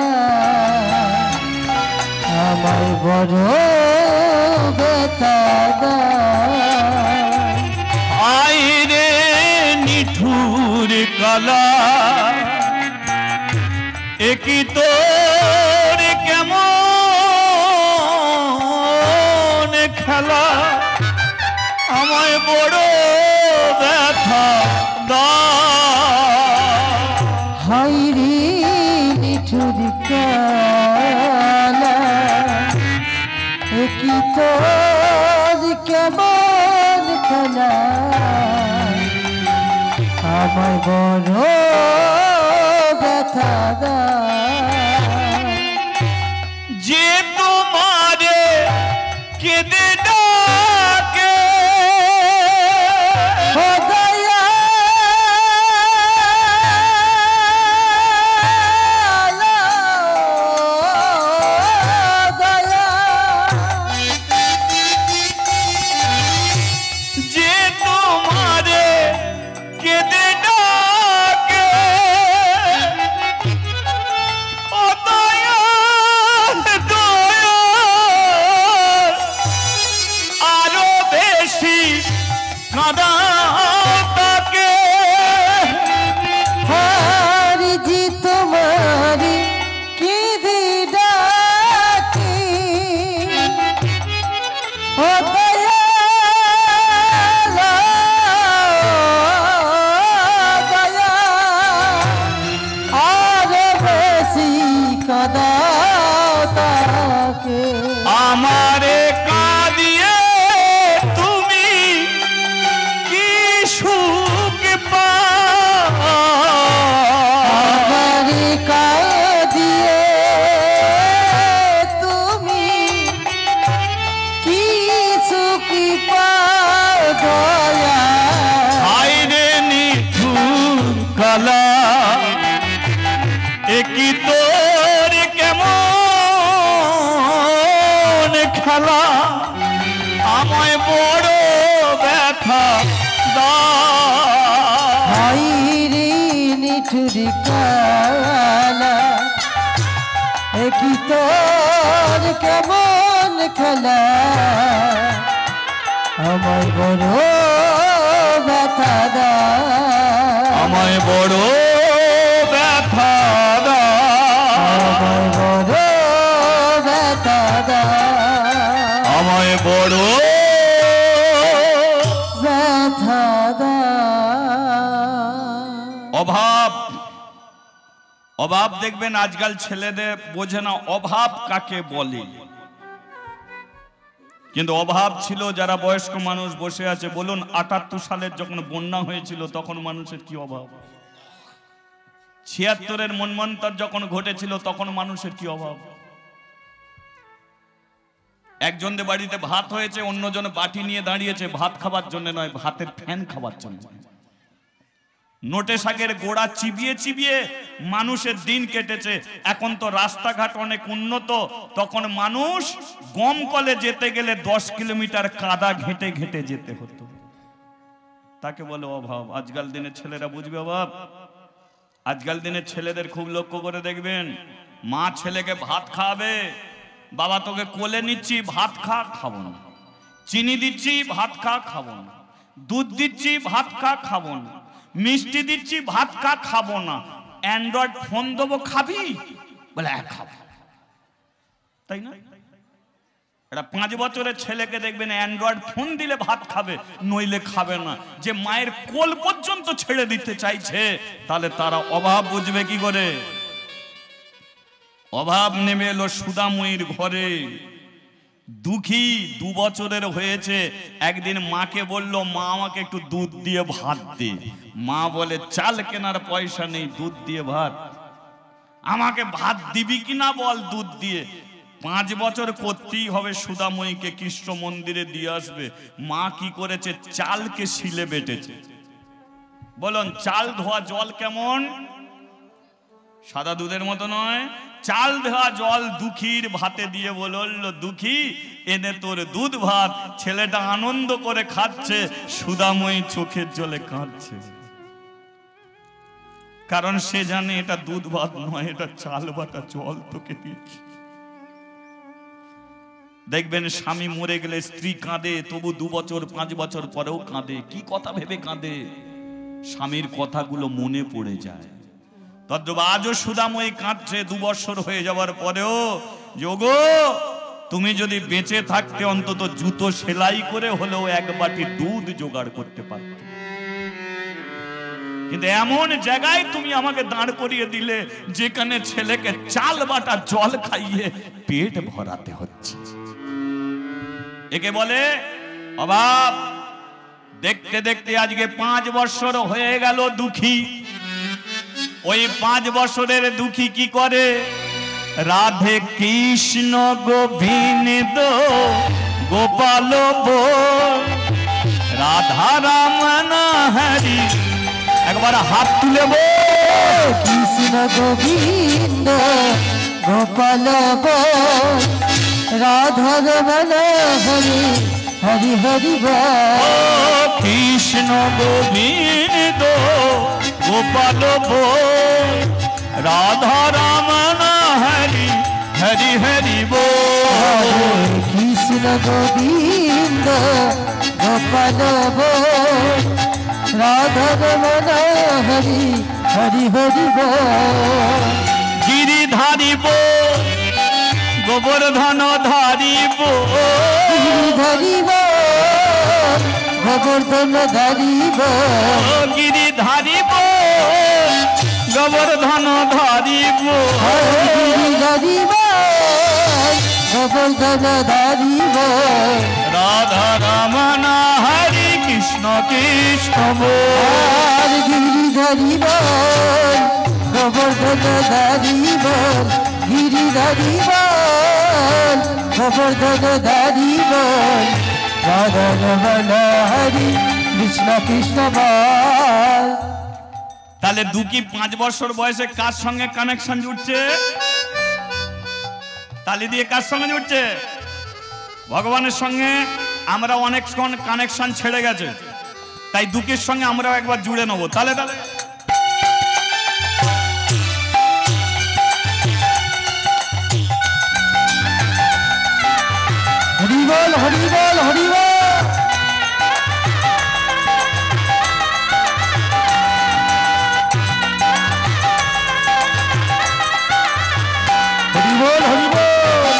আমায় বড় ব্যথা দাও। হাই রে নিঠুর কালা, একই তোর কেমন খেলা, আমায় বড় ব্যথা দাও। হাই রে নিঠুর কালা, কি তোর কেমন খেলা, আমায় বড় ব্যথা দাও। যে তোমারে কেঁদে ডাকে, ও দয়াল, যে তোমারে কেঁদে ডাকে, ও দয়াল দয়াল, আরো বেশি কাঁদাও তাকে। হরিজি তোমারি কেঁদে ডাকি, ও দয়াল দয়াল, আরো বেশি কাঁদাও তাকে। আমারে কাঁদিয়ে তুমি কি সুখ পাও, আমারে কাঁদিয়ে তুমি কি সুখ পাও দয়াল। হাই রে নিঠুর কালা, একই তোর কেমন খেলা, আমায় বড় ব্যথা দাও। হাই রে নিঠুর কালা, কি তোর কেমন খেলা আমায় বড় ব্যথা দেয় আমায় বড় ব্যথা আমায় বড় ব্যথা দেয় আমায় বড় ব্যথা অভাব অভাব দেখবেন আজকাল ছেলেদের বোঝে না অভাব কাকে বলে কিন্তু অভাব ছিল যারা বয়স্ক মানুষ বসে আছে বলুন ৭৮ সালের যখন বন্যা হয়েছিল তখন মানুষের কি অভাব ৭৬-এর মন্বন্তর যখন ঘটেছিল তখন মানুষের কি অভাব একজনদের বাড়িতে ভাত হয়েছে অন্যজন বাটি নিয়ে দাঁড়িয়েছে ভাত খাবার জন্য নয় ভাতের ফ্যান খাবার জন্য নোটে শাকের গোড়া চিবিয়ে চিবিয়ে মানুষের দিন কেটেছে এখন তো রাস্তাঘাট অনেক উন্নত তখন মানুষ গম কলে যেতে গেলে 10 কিলোমিটার কাদা ঘেঁটে ঘেঁটে যেতে হতো তাকে বলে অভাব আজকাল দিনের ছেলেরা বুঝবে অভাব আজকাল দিনের ছেলেদের খুব লক্ষ্য করে দেখবেন মা ছেলেকে ভাত খাওয়াবে বাবা তোকে কোলে নিচ্ছি ভাত খা খাবো না চিনি দিচ্ছি ভাত খা খাবো না দুধ দিচ্ছি ভাত খা খাবো না মিষ্টি দিচ্ছি ভাত খা খাবো না অ্যান্ড্রয়েড ফোন দেবো খাবি বলে খাবো তাই না এটা 5 বছরের ছেলেকে দেখবেন অ্যান্ড্রয়েড ফোন দিলে ভাত খাবে নইলে খাবে না যে মায়ের কোল পর্যন্ত ছেড়ে দিতে চাইছে তাহলে তারা অভাব বুঝবে কি করে অভাব নেমে এলো সুদাময়ীর ঘরে দুঃখী 2 বছরের হয়েছে একদিন মাকে বলল মা আমাকে একটু দুধ দিয়ে ভাত দে মা বলে চাল কেনার পয়সা নেই দুধ দিয়ে ভাত আমাকে ভাত দিবি কিনা বল দুধ দিয়ে 5 বছর করতেই হবে সুদাময়ীকে কৃষ্ণ মন্দিরে দিয়ে আসবে মা কি করেছে চালকে শিলে বেটেছে বলুন চাল ধোয়া জল কেমন সাদা দুধের মতো নয় চাল ধোয়া জল দুঃখীর ভাতে দিয়ে বলল দুঃখী এনে তোর দুধ ভাত ছেলেটা আনন্দ করে খাচ্ছে সুদাময়ী চোখের জলে কাঁদছে কারণ সে জানে এটা দুধ ভাত নয় এটা চাল বাটা জল তোকে দিয়েছে দেখবেন স্বামী মরে গেলে স্ত্রী কাঁদে তবু 2 বছর 5 বছর পরেও কাঁদে কি কথা ভেবে কাঁদে স্বামীর কথাগুলো মনে পড়ে যায় তদ্রূপ আজও সুদাময়ী কাঁদছে 2 বছর হয়ে যাওয়ার পরেও যোগো তুমি যদি বেঁচে থাকতে অন্তত জুতো সেলাই করে হলেও 1 বাটি দুধ জোগাড় করতে পারতে কিন্তু এমন জায়গায় তুমি আমাকে দাঁড় করিয়ে দিলে যেখানে ছেলেকে চাল বাটা জল খাইয়ে পেট ভরাতে হচ্ছে একে বলে অভাব দেখতে দেখতে আজকে 5 বছর হয়ে গেল দুঃখী ওই 5 বছরের দুঃখী কি করে রাধে কৃষ্ণ গোবিন্দ গোপাল রাধা রাম হরি একবার হাত তুলে কৃষ্ণ গোবিন্দ গোপাল রাধা রমণ হরি হরি হরি কৃষ্ণ গোবিন্দ গোপাল রাধা রমণ হরি হরি হরি কৃষ্ণ গোবিন্দ গোপাল রাধা রমণ হরি হরি হরি গিরিধারিব গোবর্ধন ধারিব ধরিব গোবর্ধন ধরিব গিরিধারিব গোবর্ধন ধরিব ধরিব গোবর্ধন ধরিব রাধা রমণ হরি কৃষ্ণ কৃষ্ণ আর গিরি ধরিব গোবর্ধন ধরিব গিরি ধরিব গোবর্ধন ধরিব রাধা রমণ হরি কৃষ্ণ কৃষ্ণ বল তাহলে দুঃখী 5 বছর বয়সে কার সঙ্গে কানেকশন জুড়ছে তালি দিয়ে কার সঙ্গে জুড়ছে ভগবানের সঙ্গে আমরা অনেক কানেকশন ছেড়ে গেছে তাই দুঃখীর সঙ্গে আমরাও একবার জুড়ে নেবো তাহলে বল হরি বল হরি বল হরি বল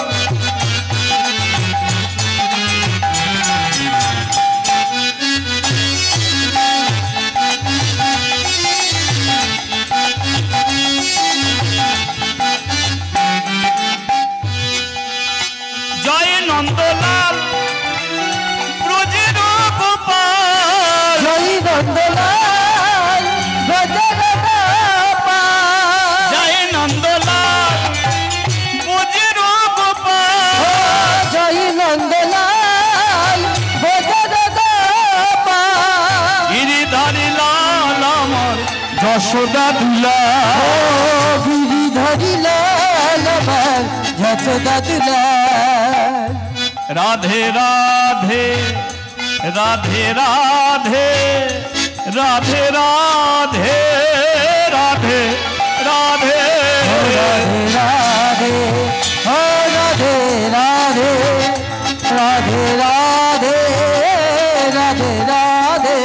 জয় নন্দলাল ব্রজের গোপাল, জয় নন্দলাল ব্রজের গোপাল, জয় নন্দলাল ব্রজের গোপাল, জয় নন্দলাল ব্রজের গোপাল, গিরিধারী লাল আমার যশোদা দুলাল, গিরিধারী লাল আমার যশোদা দুলাল। রাধে রাধে রাধে রাধে রাধে রাধে রাধে রাধে রাধে ও রাধে রাধে রাধে রাধে রাধে রাধে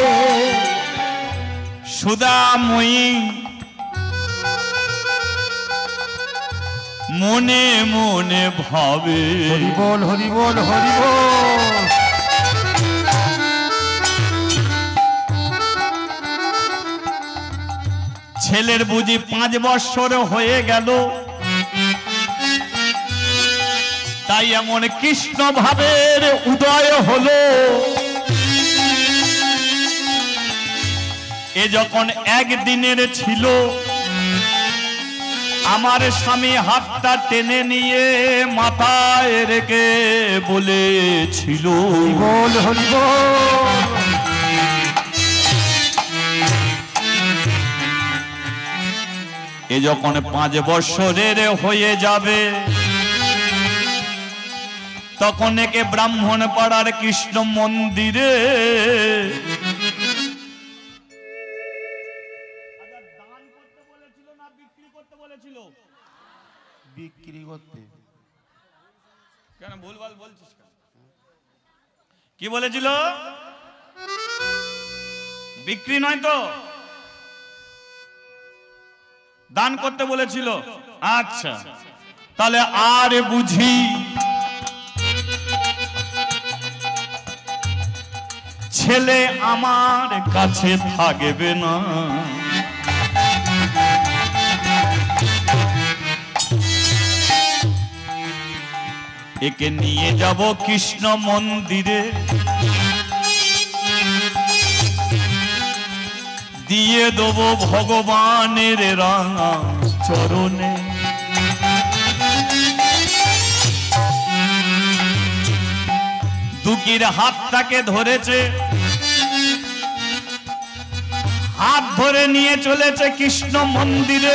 সুদাময়ী মনে মনে ভাবে, হরি বল হরি বল হরি বল। ছেলের বুঝি 5 বৎসর হয়ে গেল, তাই এমন কৃষ্ণ ভাবের উদয় হলো। এ যখন একদিনের ছিল, আমার স্বামী হাতটা টেনে নিয়ে মাথায় রেখে বলেছিল, বল হরি বল। এ যখন 5 বৎসরের হয়ে যাবে, তখন একে ব্রাহ্মণ পাড়ার কৃষ্ণ মন্দিরে বিক্রি করতে। কেন ভুলভাল বলছিস? কি বলেছিল? বিক্রি নয় তো, দান করতে বলেছিল। আচ্ছা, তাহলে আর বুঝি ছেলে আমার কাছে থাকবে না। একে নিয়ে যাব কৃষ্ণ মন্দিরে, দিয়ে দেব ভগবানের রাঙা চরণে। দুকির হাতটাকে ধরেছে, হাত ধরে নিয়ে চলেছে কৃষ্ণ মন্দিরে।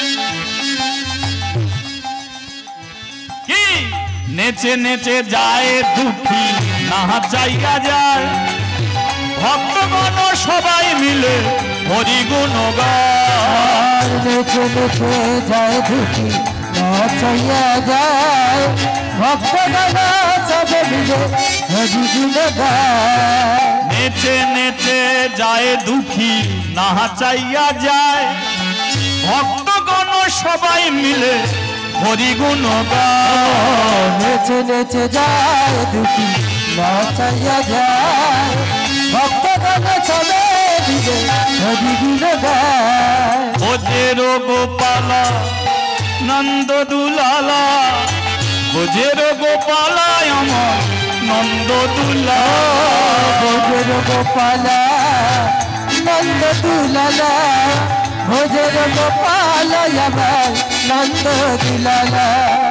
কি নেচে নেচে যায় দুঃখী, না চাইয়া যায় ভক্তগণ সবাই মিলে হরি গুণ গায়। নেচে নেচে যায় দুঃখী, না চাইয়া যায় ভক্তগণ সবাই মিলে হরি গুণ গায়। নেচে নেচে যায় দুঃখী, না চাইয়া যায় ভক্তগণ সবাই মিলে হরি গুণ গায়। নেচে নেচে যায় দুঃখী, না চাইয়া যায় ভক্তগণ সবাই মিলে হরি গুণ গায়। ভোজের গোপালা নন্দ দুলালা, ভোজের গোপালা আমার নন্দ দুলা, ভোজের গোপালা নন্দ দুলালা, ভোজের গোপাল আমার নন্দ দুলালা।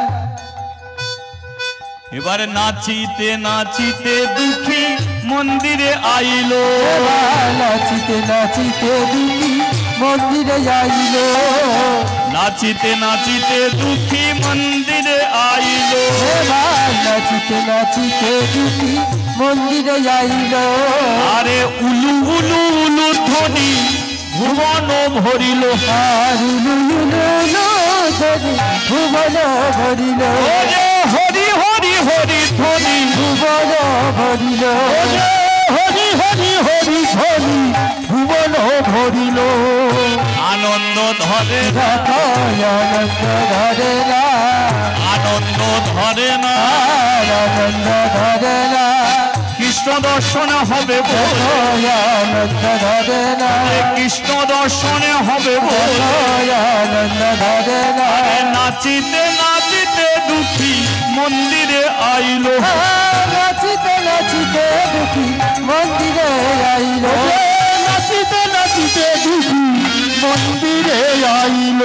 এবারে নাচিতে নাচিতে দুঃখী মন্দিরে আইলো, নাচিতে নাচিতে দুঃখী মন্দিরে আইলো, নাচিতে নাচিতে দুঃখী মন্দিরে আইলো। নাচিতে নাচিতে দুঃখী মন্দিরে আইলো। আরে উলু উলু উলু ধ্বনি ভুবন ভরিল, আর উলু উলু উলু ধ্বনি ভুবন ভরিল, ওরে হরি হরি হরি ধ্বনি ভুবন ভরিল হরি হরি হরি হরি ভুবন ভরিল আনন্দ ধরে না আনন্দ ধরে না আনন্দ ধরে না আনন্দ ধরে না কৃষ্ণ দর্শনে হবে আনন্দ ধরে না কৃষ্ণ দর্শনে হবে আনন্দ ধরে না নাচিতে নাচিতে দুঃখী মন্দিরে আইলো নাচিতে নাচিতে দুঃখী মন্দিরে আইল নাচিতে নাচিতে দুঃখী মন্দিরে আইল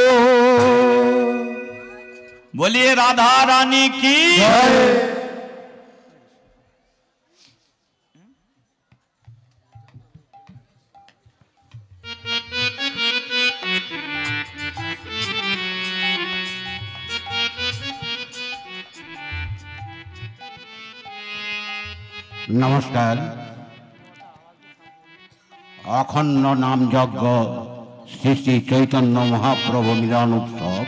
বলিয়ে রাধা রানী কি নমস্কার। অখণ্ড নাম যজ্ঞ শ্রী শ্রী চৈতন্য মহাপ্রভু মিলন উৎসব।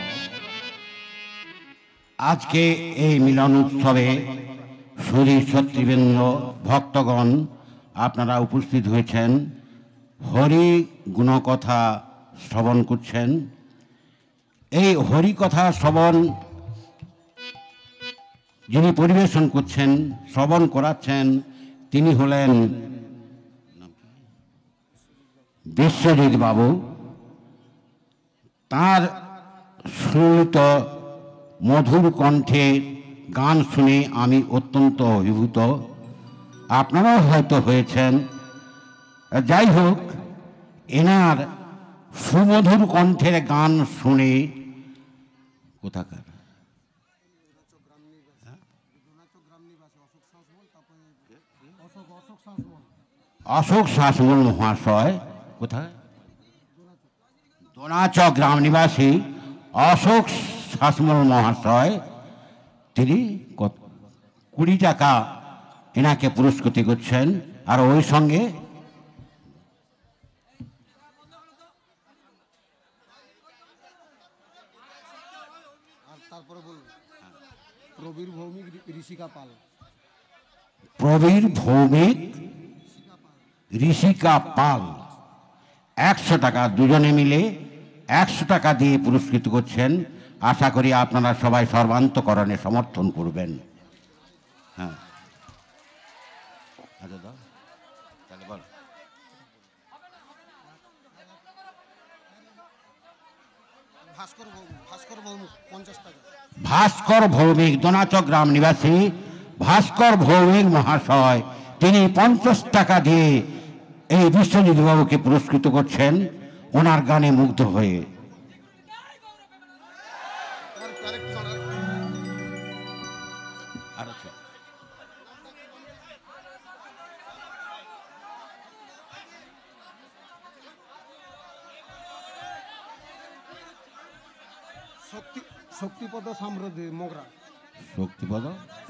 আজকে এই মিলন উৎসবে সুধী সত্যবৃন্দ ভক্তগণ আপনারা উপস্থিত হয়েছেন, হরি গুণকথা শ্রবণ করছেন। এই হরিকথা শ্রবণ যিনি পরিবেশন করছেন, শ্রবণ করাচ্ছেন, তিনি হলেন বিশ্বজিৎ বাবু। তার সুরিত মধুর কণ্ঠে গান শুনে আমি অত্যন্ত অভিভূত, আপনারাও হয়তো হয়েছেন। যাই হোক, এনার সুমধুর কণ্ঠের গান শুনে কোথাকার অশোক শাসমল মহাশয়, কোথায় দোনাচক গ্রাম নিবাসী অশোক শাসমল মহাশয়, তিনি 20 টাকা এনাকে পুরস্কৃত করছেন। আর ওই সঙ্গে প্রবীর ভৌমিক ঋষিকা পাল, প্রবীর ভৌমিক ঋষিকা পাল 100 টাকা, দুজনে মিলে 100 টাকা দিয়ে পুরস্কৃত করছেন। আশা করি আপনারা সবাই সর্বান্তকরণে সমর্থন করবেন। হ্যাঁ, আচ্ছা দাও, তাহলে বল। ভাস্কর ভৌমিক 50 টাকা, ভাস্কর ভৌমিক দোনাচক গ্রাম নিবাসী ভাস্কর ভৌমিক মহাশয়, তিনি 50 টাকা দিয়ে এই বিশ্বজিৎ বাবুকে পুরস্কৃত করছেন ওনার গানে মুগ্ধ হয়ে। শক্তিপদ সমৃদ্ধি মোগরা, শক্তিপদ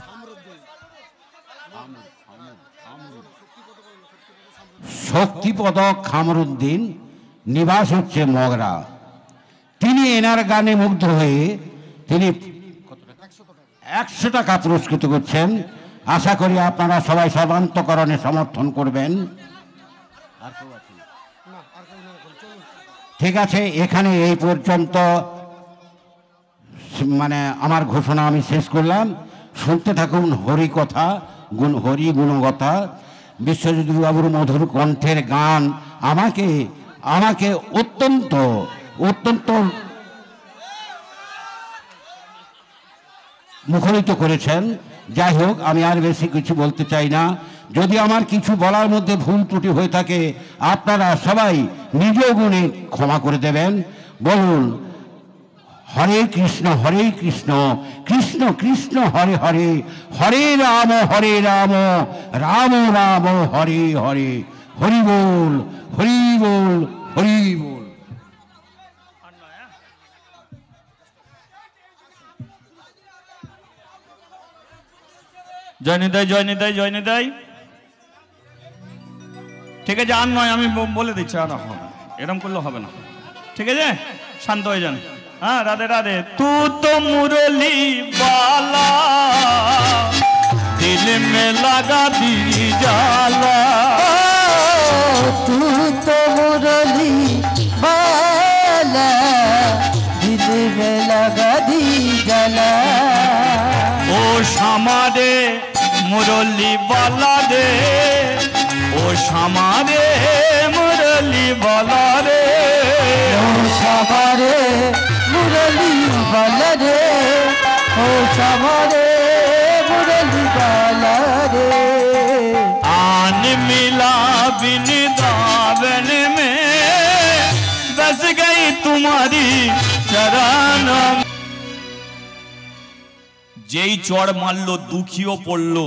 শক্তিপদ খামরুদ্দিন, নিবাস হচ্ছে মগরা। তিনি এনার গানে মুগ্ধ হয়ে তিনি 100 টাকা পুরস্কৃত করছেন। আশা করি আপনারা সবাই সর্বান্তকরণে সমর্থন করবেন। ঠিক আছে, এখানে এই পর্যন্ত মানে আমার ঘোষণা আমি শেষ করলাম। শুনতে থাকুন হরি কথা, হরি গুণগতা। বিশ্বজিৎ বাবুর মধুর কণ্ঠের গান আমাকে আমাকে অত্যন্ত অত্যন্ত মুখরিত করেছেন। যাই হোক, আমি আর বেশি কিছু বলতে চাই না। যদি আমার কিছু বলার মধ্যে ভুল ত্রুটি হয়ে থাকে আপনারা সবাই নিজ গুণে ক্ষমা করে দেবেন। বলুন হরে কৃষ্ণ কৃষ্ণ কৃষ্ণ হরে হরে, হরে রাম রাম রাম হরে হরে। হরি বল হরি বল হরি বল। জয়নিদাই জয়নিদাই জয়নিদাই। ঠিক আছে, আর নয়, আমি বলে দিচ্ছি, আর হবে এরকম করলে হবে না। ঠিক আছে, শান্ত হয়ে যান। हाँ राधे राधे। तू तो मुरली वाला दिल में लगा दी বালা ও সামারে মুরলি বালা রে, ও সামারে মুরলি বালা রে, ও সামারে মুরলি বালা রে, ও সামারে মুরলি বালা রে। आन मिला वृंदावन में बस गई तुम्हारी चरण। যেই চড় মারলো দুঃখীও পড়লো,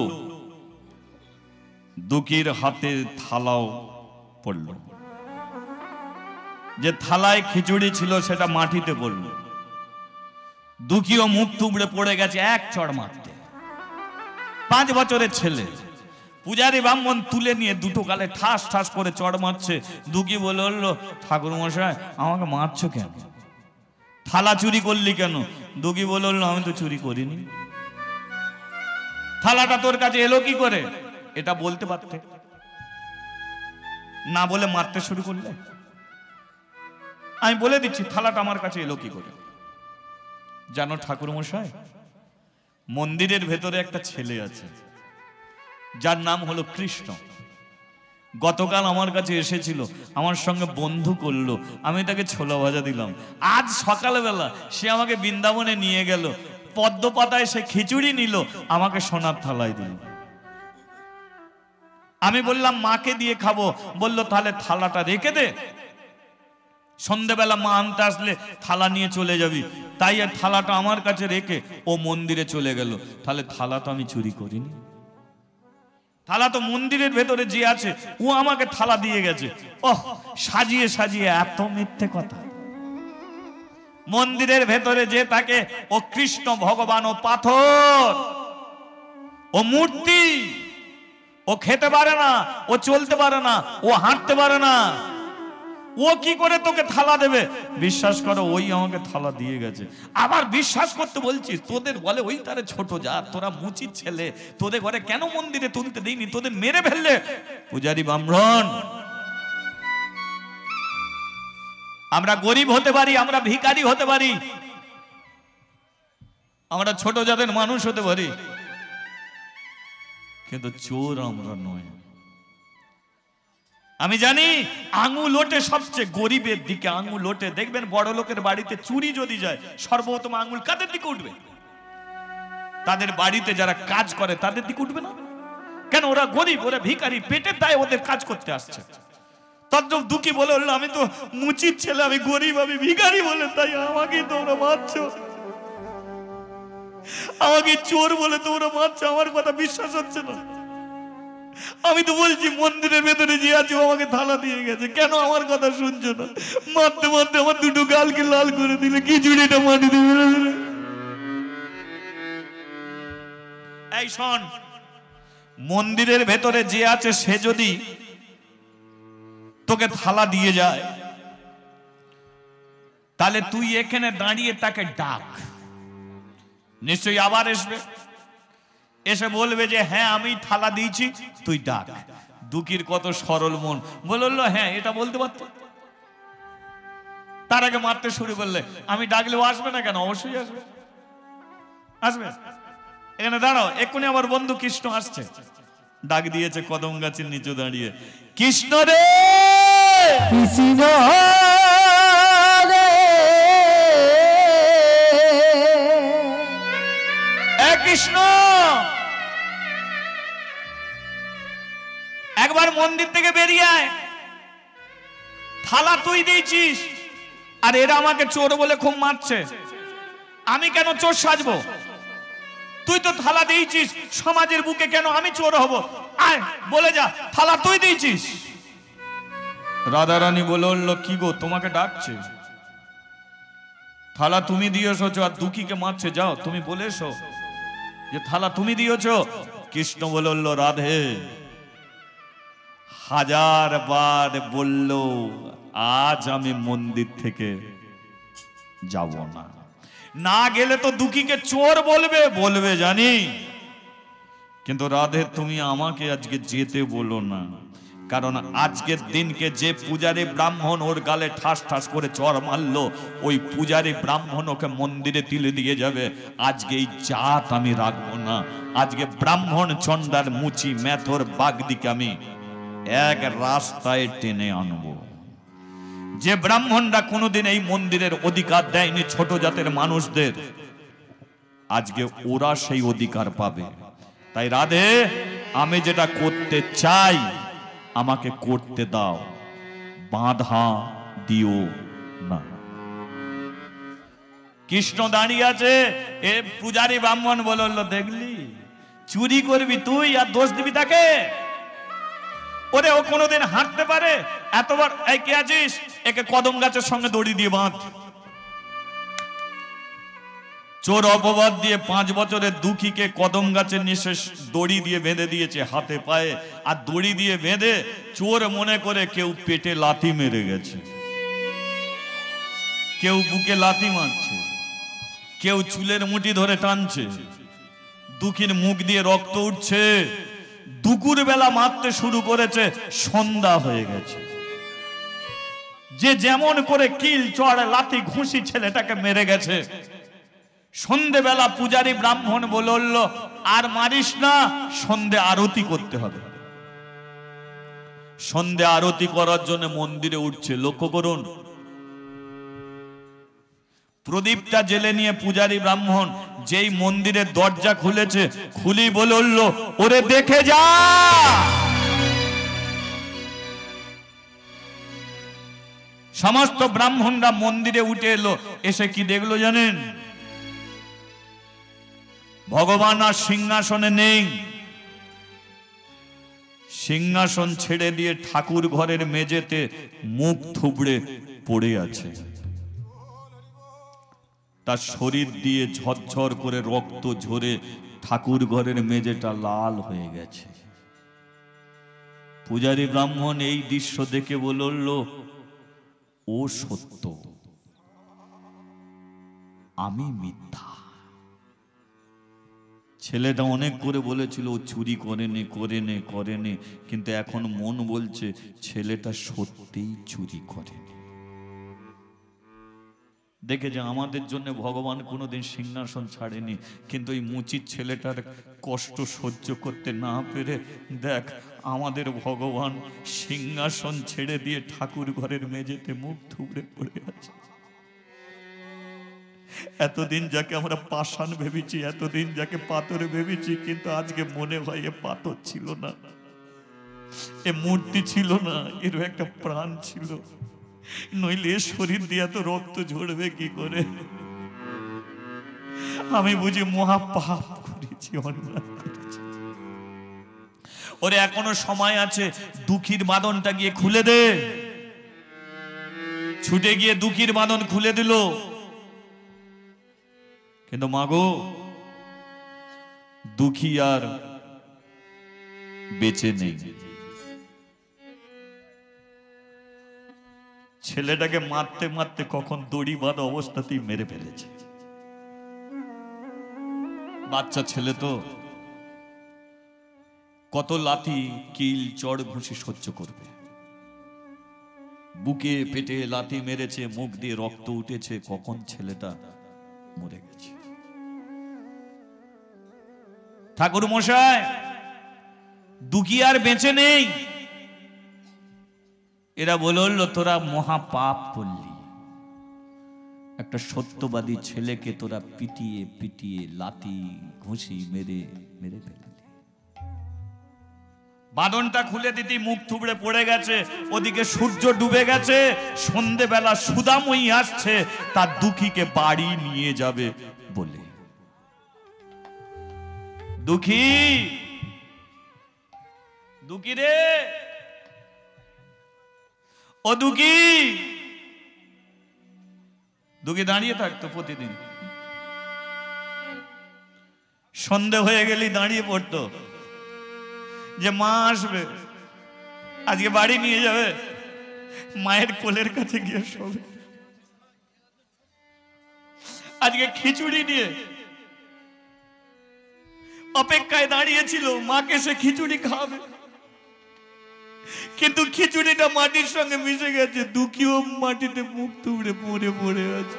দুঃখীর হাতে থালাও পড়লো, যে থালায় খিচুড়ি ছিল সেটা মাটিতে পড়লো, দুঃখীও মুখ থুবড়ে পড়ে গেছে এক চড় মারতে। 5 বছরের ছেলে, পূজারী ব্রাহ্মণ তুলে নিয়ে দুটো গালে ঠাস ঠাস করে চড় মারছে। দুঃখী বলে বললো, ঠাকুর মশাই আমাকে মারছো কেন? থালা চুরি করলি কেন? দুঃখী বলে বললো, আমি তো চুরি করিনি। থালাটা তোর কাছে এলো কি করে? এটা বলতে পারতে না, বলে মারতে শুরু করলে। আমি বলে দিচ্ছি থালাটা আমার কাছে এলো কি করে। জানো ঠাকুর মশাই, মন্দিরের ভেতরে একটা ছেলে আছে যার নাম হলো কৃষ্ণ। গতকাল আমার কাছে এসেছিল, আমার সঙ্গে বন্ধু করলো, আমি তাকে ছোলা ভাজা দিলাম। আজ সকালবেলা সে আমাকে বৃন্দাবনে নিয়ে গেল, পদ্ম পাতায় সে খিচুড়ি নিল, আমাকে সোনার থালায় দিল। আমি বললাম মাকে দিয়ে খাবো, বলল তাহলে থালাটা রেখে দে, সন্ধ্যেবেলা মা আনতে আসলে থালা নিয়ে চলে যাবি। তাই আর থালাটা আমার কাছে রেখে ও মন্দিরে চলে গেল। তাহলে থালা তো আমি চুরি করিনি, থালা তো মন্দিরের ভেতরে যে আছে ও আমাকে থালা দিয়ে গেছে। ওহ, সাজিয়ে সাজিয়ে এত মিথ্যে কথা। মন্দিরের ভেতরে যে থাকে ও কৃষ্ণ ভগবান, ও পাথর, ও মূর্তি, ও খেতে পারে না, ও চলতে পারে না, ও হাঁটতে পারে না, ও কি করে তোকে থালা দেবে? বিশ্বাস করো, ওই আমাকে থালা দিয়ে গেছে। আবার বিশ্বাস করতে বলছিস? তোদের বলে ওই তারে ছোট জাত, তোরা মুচির ছেলে, তোদের ঘরে কেন মন্দিরে তুলতে দেইনি, তোদের মেরে ফেললে। পূজারী ব্রাহ্মণ, আমরা গরিব হতে পারি, আমরা ভিখারি হতে পারি, আমরা ছোট জাতের মানুষ হতে পারি, কিন্তু চোর আমরা নয়। আমি জানি আঙুল ওঠে সবচেয়ে গরিবের দিকে, আঙুল ওঠে। দেখবেন বড় লোকের বাড়িতে চুরি যদি যায়, সর্বপ্রথম আঙুল কাদের দিকে উঠবে? তাদের বাড়িতে যারা কাজ করে তাদের দিকে উঠবে না কেন? ওরা গরিব, ওরা ভিখারি, পেটের দায়ে ওদের কাজ করতে আসছে। তদ্রুপ দুঃখী বলে বললো, আমি তো মুচির ছেলে, আমি গরিব, আমি ভিখারি বলে তাই আমাকে তোমরা মারছো, আমাকে চোর বলে তোমরা মারছো। আমার কথা বিশ্বাস হচ্ছে না। আমি তো বলছি মন্দিরের ভেতরে যে আছে আমাকে থালা দিয়ে গেছে, কেন আমার কথা শুনছো না? মারতে মারতে আমার দুটো গালকে লাল করে দিলে, খিচুড়িটা মাটিতে ফেলে দিলে। এই শোন, মন্দিরের ভেতরে যে আছে সে যদি তোকে থালা দিয়ে যায়, তাহলে তুই এখানে দাঁড়িয়ে তাকে ডাক, নিশ্চয়ই আবার আসবে, এসে বলবে যে হ্যাঁ আমি থালা দিয়েছি, তুই ডাক। দুঃখীর কত সরল মন, বলল হ্যাঁ এটা বলতে পারত। তার আগে মারতে শুরু করলে আমি ডাকলেও আসবে না কেন? অবশ্যই আসবে, আসবে। এখানে দাঁড়াও, এক্ষুনি আমার বন্ধু কৃষ্ণ আসছে, ডাক দিয়েছে কদম গাছের নিচে দাঁড়িয়ে, কৃষ্ণ রে, কৃষ্ণ রে, কৃষ্ণ একবার মন্দির থেকে বেরিয়ে আয়। থালা তুই দিয়েছিস, আর এরা আমাকে চোর বলে খুব মারছে, আমি কেন চোর সাজবো? তুই তো থালা দিয়েছিস, সমাজের বুকে কেন আমি চোর হব? আয় বলে যা, থালা তুই দিয়েছিস। রাধারানী বলে উঠল, কি গো তোমাকে ডাকছে, থালা তুমি দিয়েছো, আর দুঃখীকে মারছে, যাও তুমি বলে এসো যে থালা তুমি দিয়েছ। কৃষ্ণ বলে উঠল, রাধে 1000 বার বলল আজ আমি মন্দির থেকে যাব না, না গেলে তো দুঃখীকে চোর বলবে, বলবে জানি, কিন্তু রাধে তুমি আমাকে আজকে যেতে বলো না, কারণ আজকের দিনকে যে পূজারী ব্রাহ্মণ ওর গালে ঠাস ঠাস করে চড় মারলো, ওই পূজারী ব্রাহ্মণ ওকে মন্দিরে তুলে দিয়ে যাবে। আজকে এই জাত আমি রাখবো না। আজকে ব্রাহ্মণ চন্ডার মুচি মেথর বাগদিকে আমি এক রাস্তায় টেনে আনবো। যে ব্রাহ্মণরা কোনোদিন এই মন্দিরের অধিকার দেয়নি ছোট জাতের মানুষদের, আজকে ওরা সেই অধিকার পাবে। তাই রাধে, আমি যেটা করতে চাই আমাকে করতে দাও, বাধা দিও না। কৃষ্ণ দাঁড়িয়ে আছে, এ পূজারী ব্রাহ্মণ বলল, দেখলি চুরি করবি তুই আর দোষ দিবি তাকে? ওরে ও কোনোদিন হাঁটতে পারে? এতবার এই কে আছিস, একে কদম গাছের সঙ্গে দড়ি দিয়ে বাঁধ। চোর অপবাদ দিয়ে 5 বছরের দুঃখীকে কদম গাছের নিচে দড়ি দিয়ে বেঁধে দিয়েছে হাতে পায়ে, আর দড়ি দিয়ে বেঁধে চোর মনে করে কেউ পেটে লাথি মেরে গেছে, কেউ বুকে লাথি মারছে, কেউ চুলের মুঠি ধরে টানছে, দুঃখীর মুখ দিয়ে রক্ত উঠছে। দুপুর বেলা মারতে শুরু করেছে, সন্ধ্যা হয়ে গেছে। যে যেমন করে কিল চড় লাথি ঘুষি ছেলেটাকে মেরে গেছে, সন্ধ্যেবেলা পূজারী ব্রাহ্মণ বলল, আর মারিস না, সন্ধ্যে আরতি করতে হবে। সন্ধ্যে আরতি করার জন্য মন্দিরে উঠছে। লক্ষ্য করুন, প্রদীপটা জেলে নিয়ে পূজারী ব্রাহ্মণ যেই মন্দিরের দরজা খুলেছে, খুলি বলল, ওরে দেখে যা। সমস্ত ব্রাহ্মণরা মন্দিরে উঠে এলো। এসে কি দেখলো জানেন? ভগবান আর সিংহাসনে নেই। সিংহাসন ছেড়ে দিয়ে ঠাকুর ঘরের মেঝেতে মুখ থুবড়ে পড়ে আছে। তার শরীর দিয়ে ঝরঝর করে রক্ত ঝরে ঠাকুর ঘরের মেঝেটা লাল হয়ে গেছে। পূজারী ব্রাহ্মণ এই দৃশ্য দেখে বলল, ও সত্য, আমি মিথ্যা। ছেলেটা অনেক করে বলেছিল ও চুরি করেনি, কিন্তু এখন মন বলছে ছেলেটা সত্যিই চুরি করেনি। দেখে যে আমাদের জন্য ভগবান কোনোদিন সিংহাসন ছাড়েনি, কিন্তু ওই মুচির ছেলেটার কষ্ট সহ্য করতে না পেরে দেখ আমাদের ভগবান সিংহাসন ছেড়ে দিয়ে ঠাকুর ঘরের মেঝেতে মুখ থুবড়ে পড়ে আছে। এতদিন যাকে আমরা পাষাণ ভেবেছি, এতদিন যাকে পাথর ভেবেছি, কিন্তু আজকে মনে হয় এ পাথর ছিল না, এ মূর্তি ছিল না, এর একটা প্রাণ ছিল। নইলে শরীর দিয়ে এত রক্ত ঝরবে কি করে? আমি বুঝি মহা পাপ করেছি, অন্যায় করেছি। ওরে এখনো সময় আছে, দুঃখীর বাঁধনটা গিয়ে খুলে দে। ছুটে গিয়ে দুঃখীর বাঁধন খুলে দিল। কিন্তু মাগো, দুঃখী আর বেঁচে নেই। ছেলেটাকে মারতে মারতে কখন দড়ি বাঁধা অবস্থাতেই মেরে ফেলেছে। বাচ্চা ছেলে তো কত লাথি কিল চড় ঘুষি সহ্য করবে। বুকে পেটে লাথি মেরেছে, মুখ দিয়ে রক্ত উঠেছে, কখন ছেলেটা মরে গেছে। ঠাকুর মশাই, দুঃখী আর বেঁচে নেই। এরা বলল, তোরা মহা পাপ করলি। একটা সত্যবাদী ছেলেকে তোরা পিটিয়ে পিটিয়ে লাথি ঘুষি মেরে মেরে ফেললি। বাঁধনটা খুলে দিতি, মুখ থুবড়ে পড়ে গেছে। ওদিকে সূর্য ডুবে গেছে, সন্ধেবেলা সুদাময়ী আসছে তার দুঃখীকে বাড়ি নিয়ে যাবে বলে। দুঃখী, দুঃখী রে, ও দুঃখী। দুঃখী দাঁড়িয়ে থাকতো প্রতিদিন, সন্ধে হয়ে গেলেই দাঁড়িয়ে পড়তো যে মা আসবে, আজকে বাড়ি নিয়ে যাবে, মায়ের কোলের কাছে গিয়ে শোবে। আজকে খিচুড়ি নিয়ে অপেক্ষায় দাঁড়িয়েছিল, মাকে সে খিচুড়ি খাওয়াবে। কিন্তু খিচুড়িটা মাটির সঙ্গে মিশে গেছে, দুঃখীও মাটিতে মুখ তুবড়ে পড়ে পড়ে আছে।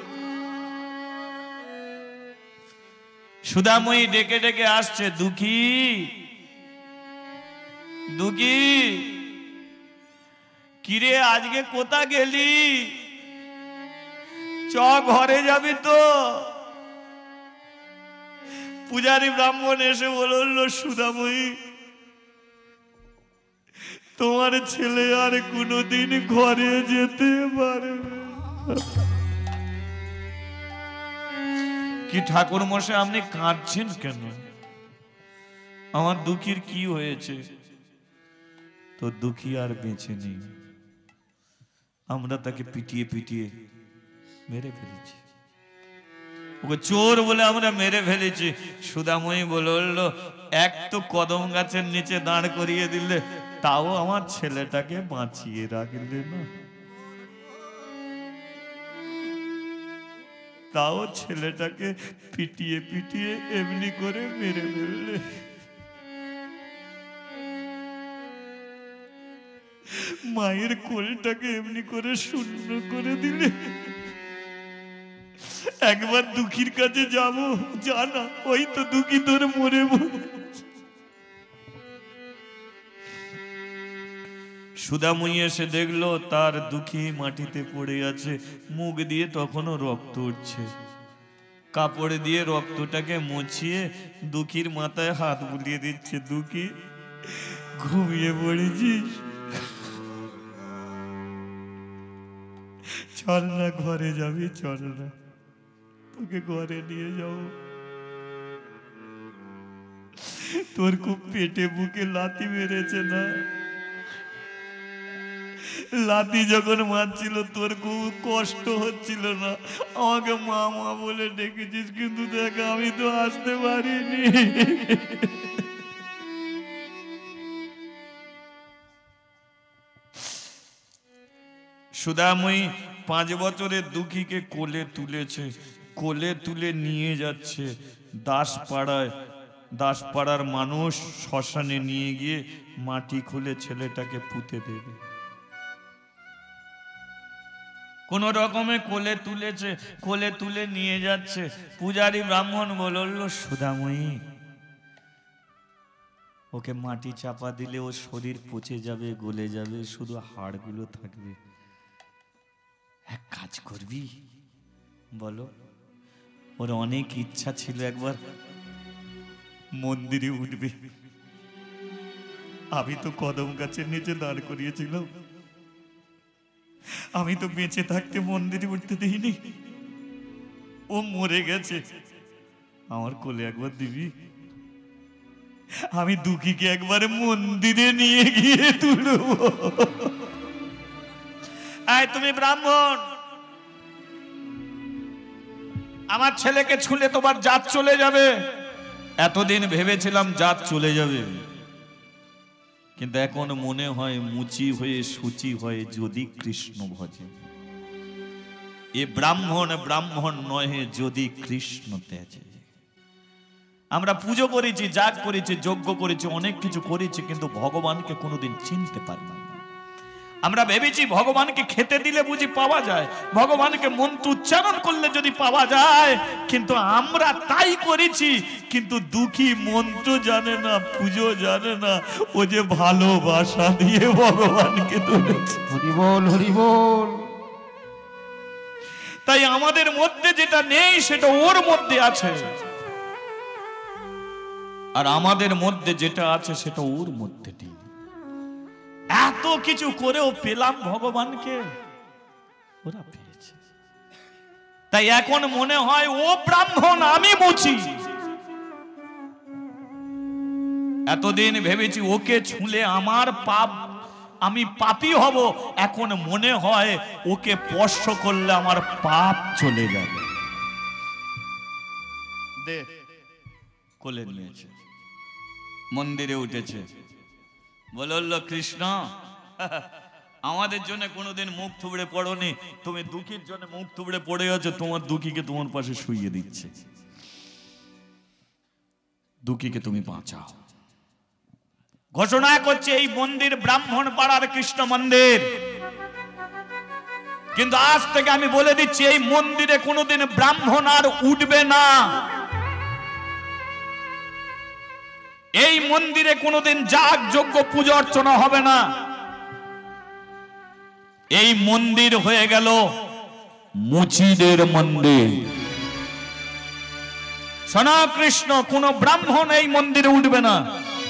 সুধাময়ী ডেকে ডেকে আসছে, দুঃখী দুঃখী, কিরে আজকে কোথা গেলি? চ ঘরে যাবি তো? পূজারী ব্রাহ্মণ এসে বলল, সুধাময়ী তোমার ছেলে আর কোনোদিন ঘরে যেতে পারবে না। কি ঠাকুর মশাই আপনি কাঁদছেন কেন? আমার দুঃখীর কি হয়েছে? তো দুঃখী আর বেঁচে নেই, আমরা তাকে পিটিয়ে পিটিয়ে মেরে ফেলেছি, ওকে চোর বলে আমরা মেরে ফেলেছি। সুধাময়ী বলল, এক তো কদম গাছের নিচে দাঁড় করিয়ে দিলে, তাও আমার ছেলেটাকে বাঁচিয়ে রাখলে না, তাও ছেলেটাকে পিটিয়ে পিটিয়ে এমনি করে মেরে ফেললে। মায়ের কোলটাকে এমনি করে শূন্য করে দিলে। একবার দুঃখীর কাছে যাব, জানা ওই তো দুঃখী তোর মরে সুধাময়ী এসে দেখলো তার দুঃখী মাটিতে পড়ে আছে, মুখ দিয়ে তখনও রক্ত উঠছে। কাপড় দিয়ে রক্তটাকে মুছিয়ে দুঃখীর মাথায় হাত বুলিয়ে দিচ্ছে, দুঃখী ঘুমিয়ে পড়েছিস, চল না ঘরে যাবি, চল না তোকে ঘরে নিয়ে যাও। তোর খুব পেটে বুকে লাথি মেরেছে না? লাথি যখন মারছিল তোর খুব কষ্ট হচ্ছিল না? আমাকে মা মা বলে ডেকেছিস, কিন্তু দেখ আমি তো আসতে পারিনি। সুধাময়ী 5 বছরের দুঃখীকে কোলে তুলেছে, কোলে তুলে নিয়ে যাচ্ছে দাসপাড়ায়। দাসপাড়ার মানুষ শ্মশানে নিয়ে গিয়ে মাটি খুলে ছেলেটাকে পুঁতে দেবে। কোন রকমে কোলে তুলেছে, কোলে তুলে নিয়ে যাচ্ছে। পূজারী ব্রাহ্মণ বলল, সুধাময়ী ওকে মাটি চাপা দিলে ও শরীর পচে যাবে, গলে যাবে, শুধু হাড়গুলো থাকবে। এক কাজ করবি বলো? ওর অনেক ইচ্ছা ছিল একবার মন্দিরে উঠবে। আমি তো কদম গাছের নিচে দাঁড় করিয়েছিলাম, আমি তো বেঁচে থাকতে মন্দিরে উঠতে দিইনি। ও মরে গেছে, আমার কোলে একবার দিবি? আমি দুঃখীকে একবারে মন্দিরে নিয়ে গিয়ে তুলব। আয় তুমি ব্রাহ্মণ, আমার ছেলেকে ছুলে তোমার জাত চলে যাবে। এতদিন ভেবেছিলাম জাত চলে যাবে, কিন্তু এখন মনে হয় মুচি হয়ে সূচি হয়ে যদি কৃষ্ণ ভজে। এ ব্রাহ্মণ ব্রাহ্মণ নহে যদি কৃষ্ণ তেজে। আমরা পুজো করেছি, যাগ করেছি, যজ্ঞ করেছি, অনেক কিছু করেছি, কিন্তু ভগবানকে কোনোদিন চিনতে পারলাম না। আমরা ভেবেছি ভগবানকে খেতে দিলে বুঝি পাওয়া যায়, ভগবানকে মন্ত্র উচ্চারণ করলে যদি পাওয়া যায়, কিন্তু আমরা তাই করেছি। কিন্তু দুঃখী মন্ত্র জানে না, পুজো জানে না, ও যে ভালোবাসা দিয়ে ভগবানকে তুলেছে। হরি বল, হরি বল। তাই আমাদের মধ্যে যেটা নেই সেটা ওর মধ্যে আছে, আর আমাদের মধ্যে যেটা আছে সেটা ওর মধ্যে নেই। এত কিছু করেও পেলাম ভগবানকে, ওরা পেয়েছে। তাই এখন মনে হয় ও ব্রাহ্মণ, আমি মুচি। এতদিন ভেবেছি ওকে ছুঁলে আমার পাপ, আমি পাপী হব। এখন মনে হয় ওকে স্পর্শ করলে আমার পাপ চলে যাবে। দে, কোলে নিয়েছে, মন্দিরে উঠেছে, বলল, কৃষ্ণ আমাদের জন্য কোনোদিন মুখ থুবড়ে পড়োনি, তুমি দুঃখীর জন্য মুখ থুবড়ে পড়ে আছো, তোমার দুঃখীকে তোমার পাশে শুইয়ে দিচ্ছে, দুঃখীকে তুমি বাঁচাও। ঘোষণা করছে এই মন্দির ব্রাহ্মণ পাড়ার কৃষ্ণ মন্দির, কিন্তু আজ থেকে আমি বলে দিচ্ছি এই মন্দিরে কোনোদিন ব্রাহ্মণ আর উঠবে না। এই মন্দিরে কোনোদিন যাগ যজ্ঞ পূজা অর্চনা হবে না। এই মন্দির হয়ে গেল মুচিদের মন্দির। শোনো কৃষ্ণ, কোন ব্রাহ্মণ এই মন্দিরে উঠবে না।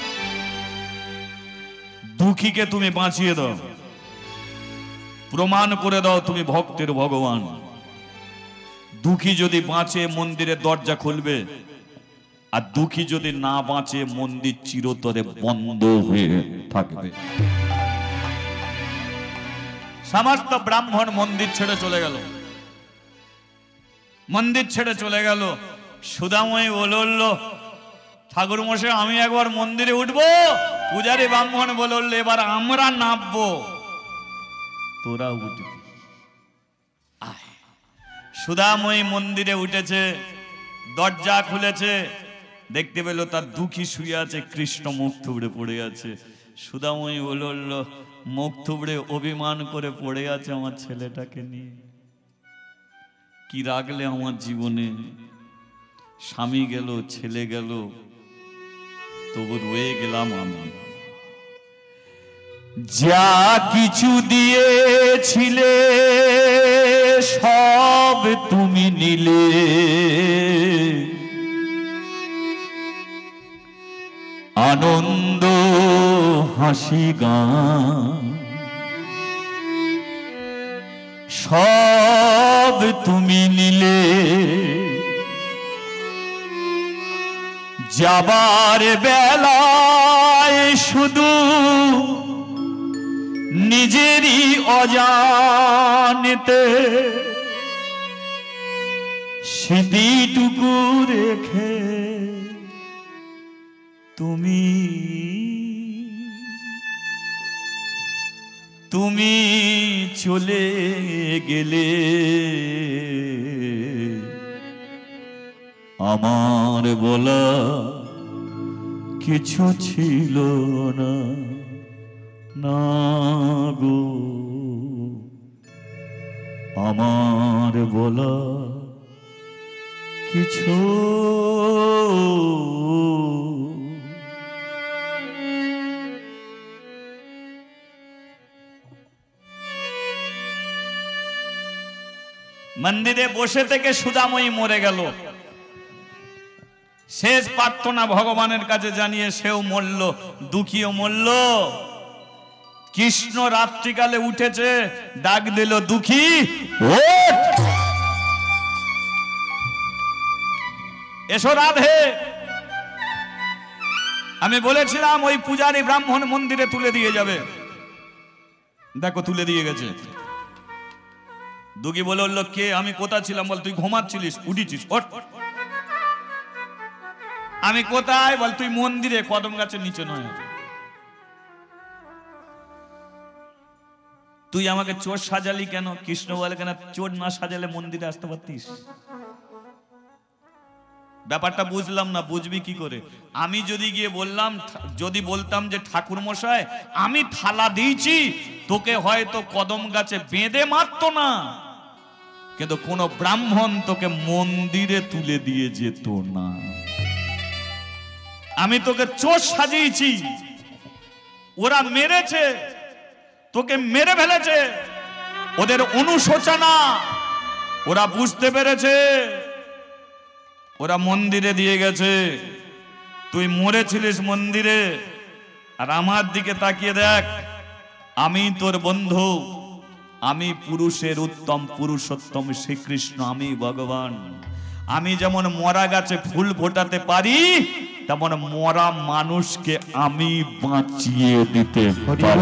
দুঃখীকে তুমি বাঁচিয়ে দাও, প্রমাণ করে দাও তুমি ভক্তের ভগবান। দুঃখী যদি বাঁচে মন্দিরের দরজা খুলবে, আর দুঃখী যদি না বাঁচে মন্দির চিরতরে বন্ধ হয়ে থাকবে। সমস্ত ব্রাহ্মণ মন্দির ছেড়ে চলে গেল, মন্দির ছেড়ে চলে গেল। সুদাময়ী বলল, ঠাকুর মশাই আমি একবার মন্দিরে উঠবো। পূজারী ব্রাহ্মণ বলল, এবার আমরা নামবো, তোরা উঠবি। সুদাময়ী মন্দিরে উঠেছে, দরজা খুলেছে, দেখতে পেল তার দুঃখী শুয়ে আছে, কৃষ্ণ মুখ থুবড়ে পড়ে আছে। সুদাময়ী বলল, মুখ থুবড়ে অভিমান করে পড়ে আছে আমার ছেলেটাকে নিয়ে, কি রাখলে আমার জীবনে? স্বামী গেল, ছেলে গেল, তবু রয়ে গেলাম আমি। যা কিছু দিয়েছিলে সব তুমি নিলে, আনন্দ হাসি গান সব তুমি নিলে। যাবার বেলায় শুধু নিজেরই অজান্তে স্মৃতিটুকু রেখে তুমি তুমি চলে গেলে। আমার বলা কিছু ছিল না, না গো, আমার বলা কিছু মন্দিরে বসে থেকে সুদাময়ী মরে গেল। শেষ প্রার্থনা ভগবানের কাছে জানিয়ে সেও মরল, দুঃখীও মরল। কৃষ্ণ রাত্রিকালে উঠেছে, ডাক দিল, দুঃখী ওঠ, এসো রাধে। আমি বলেছিলাম ওই পূজারী ব্রাহ্মণ মন্দিরে তুলে দিয়ে যাবে, দেখো তুলে দিয়ে গেছে। দুঃখী বলল, কে? আমি কোথা ছিলাম? বল, তুই ঘুমাচ্ছিলিস, উঠেছিস, ওঠ। আমি কোথায়? বল, তুই মন্দিরে, কদম গাছের নিচে নয়। তুই আমাকে চোর সাজালি কেন? কৃষ্ণ বলে, কেন চোর না সাজালে মন্দিরে আসতে পারতিস? ব্যাপারটা বুঝলাম না, বুঝবি কি করে? আমি যদি গিয়ে বললাম, যদি বলতাম যে ঠাকুর মশাই আমি থালা দিয়েছি, তোকে হয়তো কদম গাছে বেঁধে মারতো না, কিন্তু কোন ব্রাহ্মণ তোকে মন্দিরে তুলে দিয়ে যেত না। আমি তোকে চোর সাজিয়েছি, ওরা মেরেছে, তোকে মেরে ফেলেছে, ওদের অনুশোচনা ওরা বুঝতে পেরেছে, ওরা মন্দিরে দিয়ে গেছে। তুই মরেছিলিস মন্দিরে, আর আমার দিকে তাকিয়ে দেখ, আমি তোর বন্ধু, আমি পুরুষের উত্তম পুরুষোত্তম শ্রীকৃষ্ণ, আমি ভগবান। আমি যেমন মরা গাছে ফুল ফোটাতে পারি, তেমন মরা মানুষকে আমি বাঁচিয়ে দিতে পারি।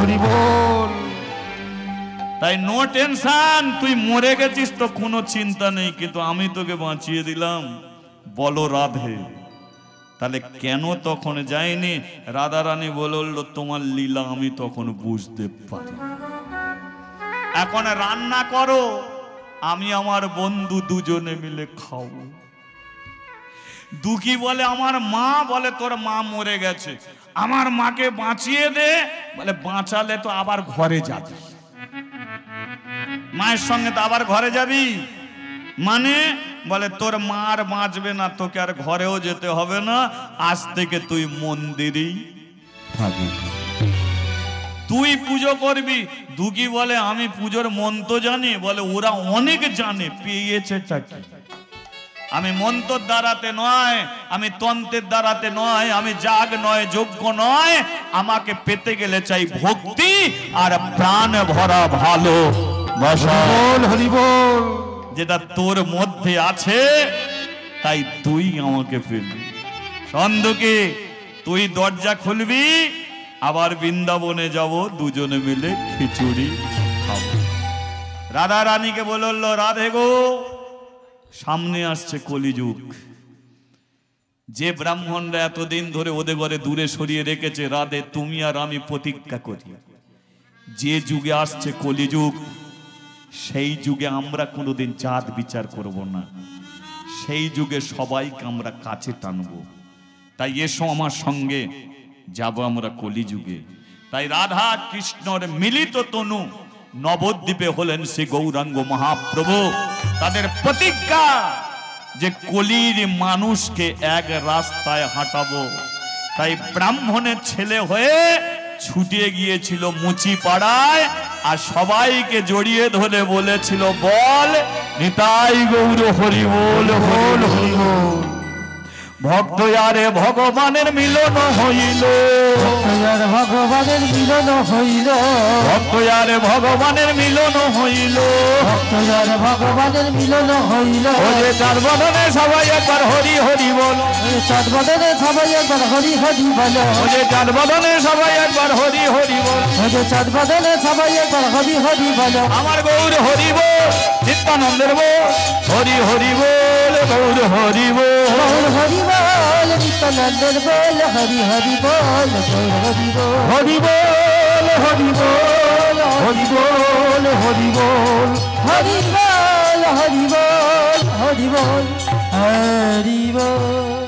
তাই নো টেনশন, তুই মরে গেছিস তো কোনো চিন্তা নেই, কিন্তু আমি তোকে বাঁচিয়ে দিলাম। বলো রাধে। তাহলে কেন তখন যায়নি? রাধারানী বলল, তোমার লীলা আমি তখন বুঝতে পারি। এখন রান্না করো, আমি আমার বন্ধু দুজনে মিলে খাবো। দুঃখী বলে আমার মা, বলে তোর মা মরে গেছে, আমার মাকে বাঁচিয়ে দে, বলে বাঁচালে তো আবার ঘরে যাবি, মায়ের সঙ্গে তো আবার ঘরে যাবি, মানে বলে তোর মা আর বাঁচবে না, তোকে আর ঘরেও যেতে হবে না, আজ থেকে তুই মন্দিরেই থাকবি, তুই পুজো করবি। দুঃখী বলে আমি পুজোর মন্ত্র জানি, বলে ওরা অনেক জানে, পেয়েছে চাকরি, আমি মন্ত্রের দ্বারাতে নয়, আমি তন্ত্রের দ্বারাতে নয়, আমি যাগ নয়, যোগ্য নয়, আমাকে পেতে গেলে চাই ভক্তি আর প্রাণ ভরা ভালো বল হরি বল। যেটা তোর মধ্যে আছে তাই তুই আমাকে ফেলবি। সন্ধকে তুই দরজা খুলবি, আবার বৃন্দাবনে যাব, দুজনে মিলে খিচুড়ি খাবো। রাধা রানীকে বলল রাধে গো, সামনে আসছে কলিযুগ, যে ব্রাহ্মণরা এতদিন ধরে ওদের ঘরে দূরে সরিয়ে রেখেছে, রাধে তুমি আর আমি প্রতিজ্ঞা করি, যে যুগে আসছে কলিযুগ, সেই যুগে আমরা কোনোদিন জাত বিচার করব না, সেই যুগে সবাইকে আমরা কাছে টানবো। তাই এসো আমার সঙ্গে, যাব আমরা কলিযুগে। তাই রাধা কৃষ্ণর মিলিত তনু নবদ্বীপে হলেন শ্রী গৌরাঙ্গ মহাপ্রভু। তাদের প্রতিজ্ঞা যে কলির মানুষকে এক রাস্তায় হাঁটাবো। তাই ব্রাহ্মণের ছেলে হয়ে ছুটে গিয়েছিল মুচি পাড়ায়, আর সবাইকে জড়িয়ে ধরে বলেছিল বল নিতাই গৌর হরি বল বল হরি বল। ভক্ত আরে ভগবানের মিলন হইল, ভগবানের মিলন হইল, ভক্ত আরে ভগবানের মিলন হইল, ভগবানের মিলন হইল। ও যে চার বদনে সবাই একবার হরি হরি বল, চাঁদ বদনে সবাই একবার হরি হরি বল, ও যে চার বদনে সবাই একবার হরি হরি বল, চাঁদ বদনে সবাই একবার হরি হরি বল। আমার গৌর হরি বল, নিত্যানন্দের বল হরি হরি বল, গৌর হরি বল, গৌর হরি বল, নিত্যানন্দের বল হরি হরি বল, গৌর হরি বল, হরি বল হরি বল, হরি বল হরি বল, হরি বল, হরি বল, হরি বল, হরি বল।